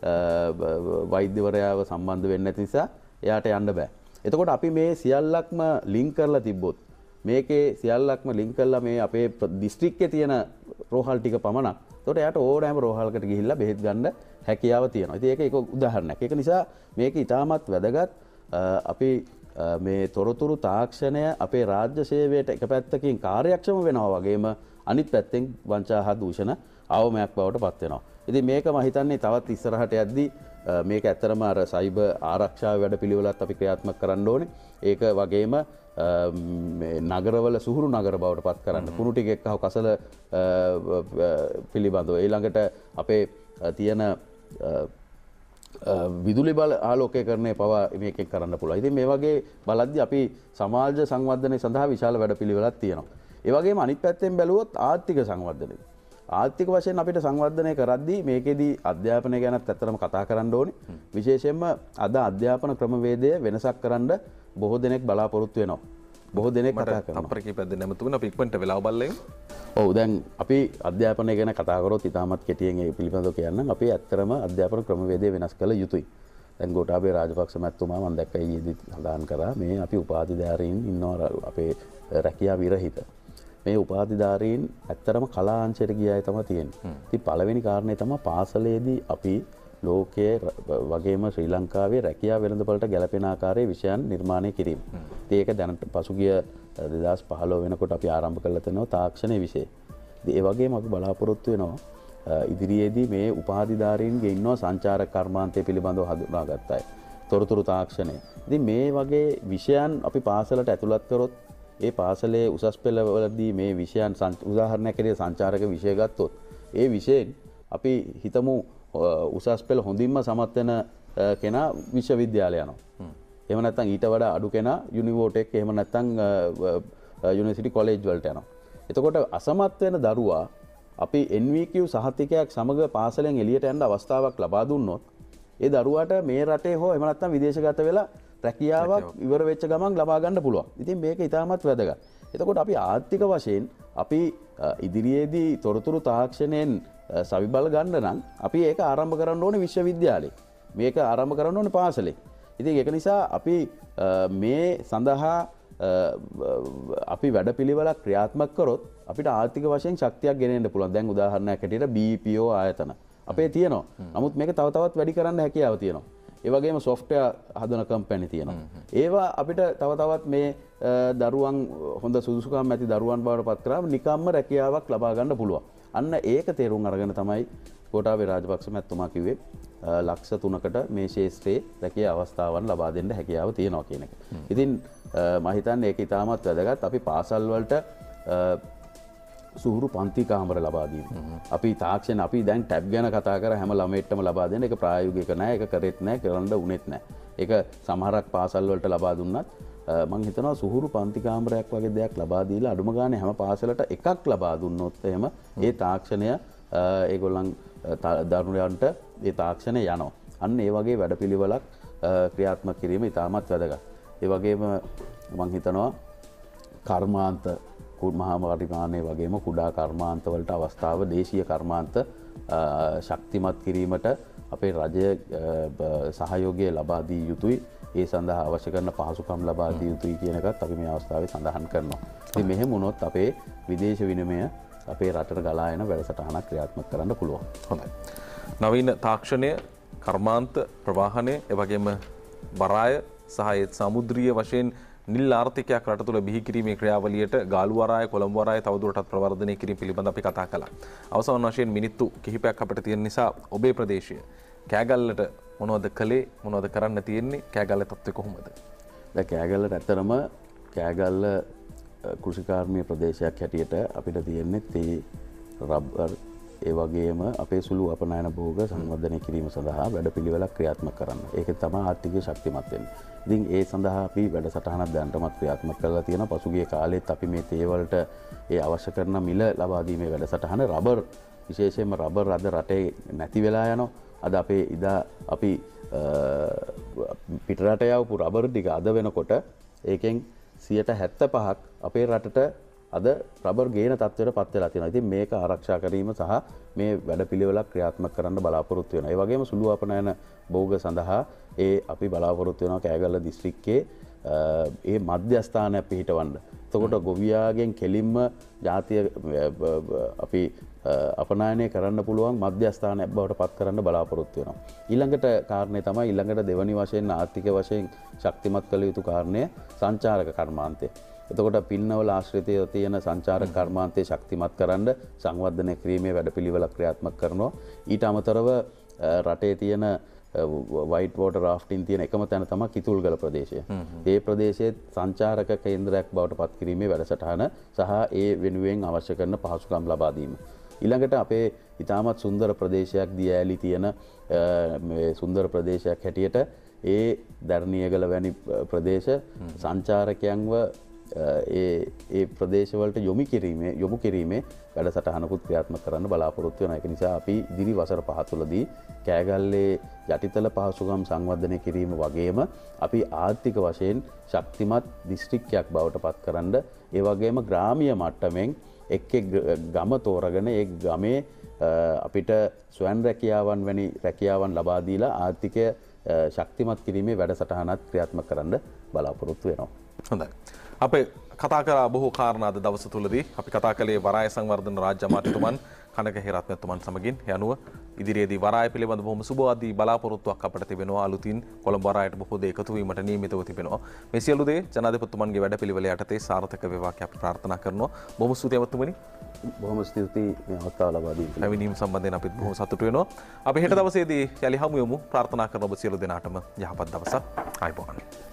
S2: වෛද්‍යවරයාව සම්බන්ධ වෙන්නේ නැති නිසා එයාට යන්න බෑ. එතකොට අපි මේ සියල්ලක්ම ලින්ක් කරලා තිබ්බොත් මේකේ සියල්ලක්ම ලින්ක් කරලා මේ අපේ දිස්ත්‍රික්කයේ තියෙන රෝහල් ටික පමණක් එතකොට එයාට ඕනෑම රෝහලකට ගිහිල්ලා බෙහෙත් ගන්න හැකියාව තියෙනවා. ඉතින් ඒක එක උදාහරණයක්. ඒක නිසා මේක ඉතාමත් වැදගත්. අපි මේ තොරතුරු තාක්ෂණය අපේ රාජ්‍ය සේවයට එක පැත්තකින් කාර්යක්ෂම වෙනවා වගේම අනිත් පැත්තෙන් වංචා හා දූෂණ අවමයක් බවට පත් වෙනවා. ඉතින් මේක මම හිතන්නේ තවත් ඉස්සරහට යද්දී මේක ඇත්තරම අර සයිබර් ආරක්ෂා වැඩපිළිවෙලත් අපි ක්‍රියාත්මක කරන්න ඕනේ. ඒක වගේම නගරවල සුහුරු නගර බවට පත් කරන්න. කුණු ටික එක්කව කසල පිළිබඳව ඊළඟට අපේ තියෙන විදුලි බල ආලෝකීකරණය පවා මේකෙන් කරන්න පුළුවන්. ඉතින් මේ වගේ බලද්දී අපි සමාජ සංවර්ධනය සඳහා විශාල වැඩපිළිවෙලක් තියෙනවා. ඒ වගේම අනිත් පැත්තෙන් බැලුවොත් ආර්ථික සංවර්ධනය. ආර්ථික වශයෙන් අපිට සංවර්ධනය කරද්දී මේකෙදී අධ්‍යාපනය ගැනත් ඇත්තටම කතා කරන්න ඕනේ. විශේෂයෙන්ම අද අධ්‍යාපන ක්‍රමවේදය වෙනසක් කරන්න බොහෝ දෙනෙක් බලාපොරොත්තු වෙනවා. බොහෝ දෙනෙක් කතා කරනවා.
S1: අපර කීපද නැමතුන අපි ඉක්මනට වෙලාව බලලා
S2: ඔව් දැන් අපි අධ්‍යාපනය ගැන කතා කරොත් ඉතාමත් කෙටියෙන් ඒ පිළිබඳව කියන්නම්. අපි ඇත්තටම අධ්‍යාපන ක්‍රමවේදය වෙනස් කළ යුතුයි. දැන් ගෝඨාභය රාජපක්ෂ මැතිතුමා මම දැක්ක ඊයේදී සඳහන් කරා මේ අපි උපාධිධාරීන් ඉන්නවා අපේ රැකියාව විරහිත. මේ උපාධිධාරීන් ඇත්තටම කලාංශයට ගිය අය තමයි තියෙන්නේ. ඉතින් පළවෙනි කාරණේ තමයි පාසලේදී අපි ලෝකයේ වගේම ශ්‍රී ලංකාවේ රැකියාව වෙළඳපළට ගැලපෙන ආකාරයේ විෂයන් නිර්මාණය කිරීම. ඉතින් ඒක දැනට පසුගිය 2015 වෙනකොට අපි ආරම්භ කළා තනවා තාක්ෂණ විෂය. ඉතින් ඒ වගේම අපි බලාපොරොත්තු වෙනවා ඉදිරියේදී මේ උපාධිධාරීන්ගේ ඉන්නවා සංචාරක කර්මාන්තය පිළිබඳව හඳුනාගත්ත අය. තොරතුරු තාක්ෂණය. ඉතින් මේ වගේ විෂයන් අපි පාසලට ඇතුළත් කරොත් ඒ පාසලේ උසස් පෙළවලදී මේ විෂයන් උදාහරණයක් ඇරෙයි සංචාරක විෂය ගත්තොත් ඒ විෂයෙන් අපි හිතමු උසස් පෙළ හොඳින්ම සමත් වෙන කෙනා විශ්වවිද්‍යාලය යනවා. එහෙම නැත්නම් ඊට වඩා අඩු කෙනා යුනිවර්සිටි එක එහෙම නැත්නම් යුනිවර්සිටි කොලෙජ් වලට යනවා. එතකොට අසමත් වෙන දරුවා අපි NVQ සහතිකයක් සමග පාසලෙන් එළියට යන්න අවස්ථාවක් ලබා දුන්නොත් ඒ දරුවාට මේ රටේ හෝ එහෙම නැත්නම් විදේශගත වෙලා රැකියාවක් ඉවර වෙච්ච ගමන් ලබා ගන්න පුළුවන්. ඉතින් මේක ඉතාමත් වැදගත්. එතකොට අපි ආර්ථික වශයෙන් අපි ඉදිරියේදී තොරතුරු තාක්ෂණයෙන් සවිබල ගන්න නම් අපි ඒක ආරම්භ කරන්න ඕනේ විශ්වවිද්‍යාලේ. මේක ආරම්භ කරන්න ඕනේ පාසලේ. ඉතින් ඒක නිසා අපි මේ සඳහා අපි වැඩපිළිවෙලක් ක්‍රියාත්මක කරොත් අපිට ආර්ථික වශයෙන් ශක්තියක් ගෙනෙන්න පුළුවන්. දැන් උදාහරණයක් හැටියට BPO ආයතන අපේ තියෙනවා. නමුත් මේක තව තවත් වැඩි කරන්න හැකියාව තියෙනවා. ඒ වගේම software හදන කම්පැනි තියෙනවා. ඒවා අපිට තව තවත් මේ දරුවන් හොඳ සුදුසුකම් ඇති දරුවන් බවට පත් කරාම නිකම්ම රැකියාවක් ලබා ගන්න පුළුවන්. අන්න ඒක තේරුම් අරගෙන තමයි ගෝඨාභය රාජපක්ෂ මැතිතුමා කිව්වේ ලක්ෂ 3කට මේ ශාස්ත්‍රයේ රැකියා අවස්ථාවන් ලබා දෙන්න හැකියාව තියෙනවා කියන එක. ඉතින් මම හිතන්නේ ඒක ඉතාමත් වැදගත්. අපි පාසල් වලට සුහුරු පන්ති කාමර ලබා දීම. අපි තාක්ෂණ අපි දැන් ටැබ් ගැන කතා කර හැම ළමයෙක්ටම ලබා දෙන එක ප්‍රායෝගික නැහැ. ඒක කරෙත් නැහැ, කරන්න උනේත් නැහැ. ඒක සමහරක් පාසල් වලට ලබා දුන්නත් මම හිතනවා සුහුරු පන්ති කාමරයක් වගේ දෙයක් ලබා දීලා අඩුම ගානේ හැම පාසලට එකක් ලබා දුන්නොත් එහෙම ඒ තාක්ෂණය ඒගොල්ලන් දරුණයන්ට ඒ තාක්ෂණය යනවා. අන්න ඒ වගේ වැඩපිළිවෙලක් ක්‍රියාත්මක කිරීම ඉතාමත් වැදගත්. ඒ වගේම මම හිතනවා කර්මාන්ත මහා පරිමාණයේ වගේම කුඩා කර්මාන්ත වලට අවස්ථාව දේශීය කර්මාන්ත ශක්තිමත් කිරීමට අපේ රජය සහයෝගය ලබා දී යුතුයි. ඒ සඳහා අවශ්‍ය කරන පහසුකම් ලබා දී යුතුයි කියන එකත් අපි මේ අවස්ථාවේ සඳහන් කරනවා. ඉතින් මෙහෙම වුණොත් අපේ විදේශ විනිමය අපේ රටට ගලා එන වැඩසටහනක් ක්‍රියාත්මක කරන්න පුළුවන්.
S1: හොඳයි. නවීන තාක්ෂණය, කර්මාන්ත, ප්‍රවාහනය, එවැගේම වරාය සහ ඒ සමුද්‍රීය වශයෙන් නිල් ආර්ථිකයක් රට තුළ බිහි කිරීමේ ක්‍රියාවලියට ගාලු වරාය, කොළඹ වරාය තවදුරටත් ප්‍රවර්ධනය කිරීම පිළිබඳ අපි කතා කළා. අවසාන වශයෙන් මිනිත්තු කිහිපයක් අපිට තියෙන නිසා ඔබේ ප්‍රදේශය කෑගල්ලට මොනවද කළේ, මොනවද කරන්න තියෙන්නේ, කෑගල්ලේ තත්ත්වය කොහොමද?
S2: දැන් කෑගල්ලට ඇත්තරම කෑගල්ල කෘෂිකාර්මික ප්‍රදේශයක් හැටියට අපිට තියෙන්නේ තේ, රබර්, ඒ වගේම අපේ සුළු අපනයන භෝග සංවර්ධනය කිරීම සඳහා වැඩපිළිවෙලක් ක්‍රියාත්මක කරන්න. ඒක තමයි ආර්ථිකය ශක්තිමත් වෙන්නේ. ඉතින් ඒ සඳහා අපි වැඩසටහනක් දැනටමත් ක්‍රියාත්මක කරලා තියෙනවා. පසුගිය කාලෙත් අපි මේ තේ වලට ඒ අවශ්‍ය කරන මිල ලබා දීමේ වැඩසටහන රබර් විශේෂයෙන්ම රබර් අද රටේ නැති වෙලා යනවා. අද අපේ ඉදා අපි පිටරට යවපු රබර් ටික අද වෙනකොට ඒකෙන් 75% අපේ රටට අද රබර් ගේන තත්ත්වයට පත් වෙලා තියෙනවා. ඉතින් මේක ආරක්ෂා කිරීම සහ මේ වැඩපිළිවෙලක් ක්‍රියාත්මක කරන්න බලාපොරොත්තු වෙනවා. ඒ වගේම සුළු අපනයන භෝග සඳහා අපි බලාපොරොත්තු වෙනවා කෑගල්ල දිස්ත්‍රික්කයේ ඒ මධ්‍යස්ථානයක් පිහිටවන්න. එතකොට ගොවියාගෙන් කෙලින්ම ජාතිය අපි අපනයනය කරන්න පුළුවන් මධ්‍යස්ථානයක් බවට පත් කරන්න බලාපොරොත්තු වෙනවා. ඊළඟට කාරණේ තමයි ඊළඟට දෙවනි වශයෙන් ආර්ථික වශයෙන් ශක්තිමත් කළ යුතු කාරණය සංචාරක කර්මාන්තය. එතකොට පින්නවල ආශ්‍රිතය තියෙන සංචාරක කර්මාන්තය ශක්තිමත් කරන්න සංවර්ධනය කිරීමේ වැඩපිළිවෙලක් ක්‍රියාත්මක කරනවා. ඊට අමතරව රටේ තියෙන වයිට් වෝටර් රාෆ්ටින් තියෙන එකම තැන තමයි කිතුල්ගල ප්‍රදේශය. ඒ ප්‍රදේශයේ සංචාරක කේන්ද්‍රයක් බවට පත් කිරීමේ වැඩසටහන සහ ඒ වෙනුවෙන් අවශ්‍ය කරන පහසුකම් ලබා දීම. ඊළඟට අපේ ඉතාමත් සුන්දර ප්‍රදේශයක් දියඇලි තියෙන සුන්දර ප්‍රදේශයක් හැටියට ඒ දර්ණියගල වැනි ප්‍රදේශ සංචාරකයන්ව ඒ ප්‍රදේශවලට යොමු කිරීමේ වැඩසටහනකුත් ක්‍රියාත්මක කරන්න බලාපොරොත්තු වෙනවා. ඒක නිසා අපි ඉදිරි වසර 5 තුළදී කෑගල්ලේ යටිතල පහසුකම් සංවර්ධනය කිරීම වගේම අපි ආර්ථික වශයෙන් ශක්තිමත් දිස්ත්‍රික්කයක් බවට පත් කරන්න ඒ වගේම ග්‍රාමීය මට්ටමින් එක් ගම තෝරගෙන ඒ ගමේ අපිට ස්වයං රැකියාවන් වැනි රැකියාවන් ලබා දීලා ආර්ථිකය ශක්තිමත් කිරීමේ වැඩසටහනක් ක්‍රියාත්මක කරන්න බලාපොරොත්තු වෙනවා.
S1: හොඳයි. අපේ කතා කරා බොහෝ කාරණා අද දවස තුලදී අපි කතා කළේ වරාය සංවර්ධන රාජ්‍ය අමාත්‍යතුමන් කනක හේරත්නතුමන් සමගින් යනුව ඉදිරියේදී වරාය පිළිබඳ බොහොම සුබවාදී බලාපොරොත්තුවක් අපට තිබෙනවා. අලුතින් කොළඹ වරායට බොහෝ දේ එකතු වීමට නියමිතව තිබෙනවා. මේ සියලු දේ ජනාධිපතිතුමන්ගේ වැඩපිළිවෙල යටතේ සාර්ථක වේවා කියලා අපි ප්‍රාර්ථනා කරනවා. බොහොම ස්තුතියි අමාත්‍යතුමනි.
S2: බොහොම ස්තුතියි මේ අවස්ථාව ලබා දීම.
S1: පැමිණීම සම්බන්ධයෙන් අපිත් බොහොම සතුටු වෙනවා. අපි හෙට දවසේදී යලි හමු යමු. ප්‍රාර්ථනා කරන ඔබ සියලු දෙනාටම යහපත් දවසක්. ආයුබෝවන්.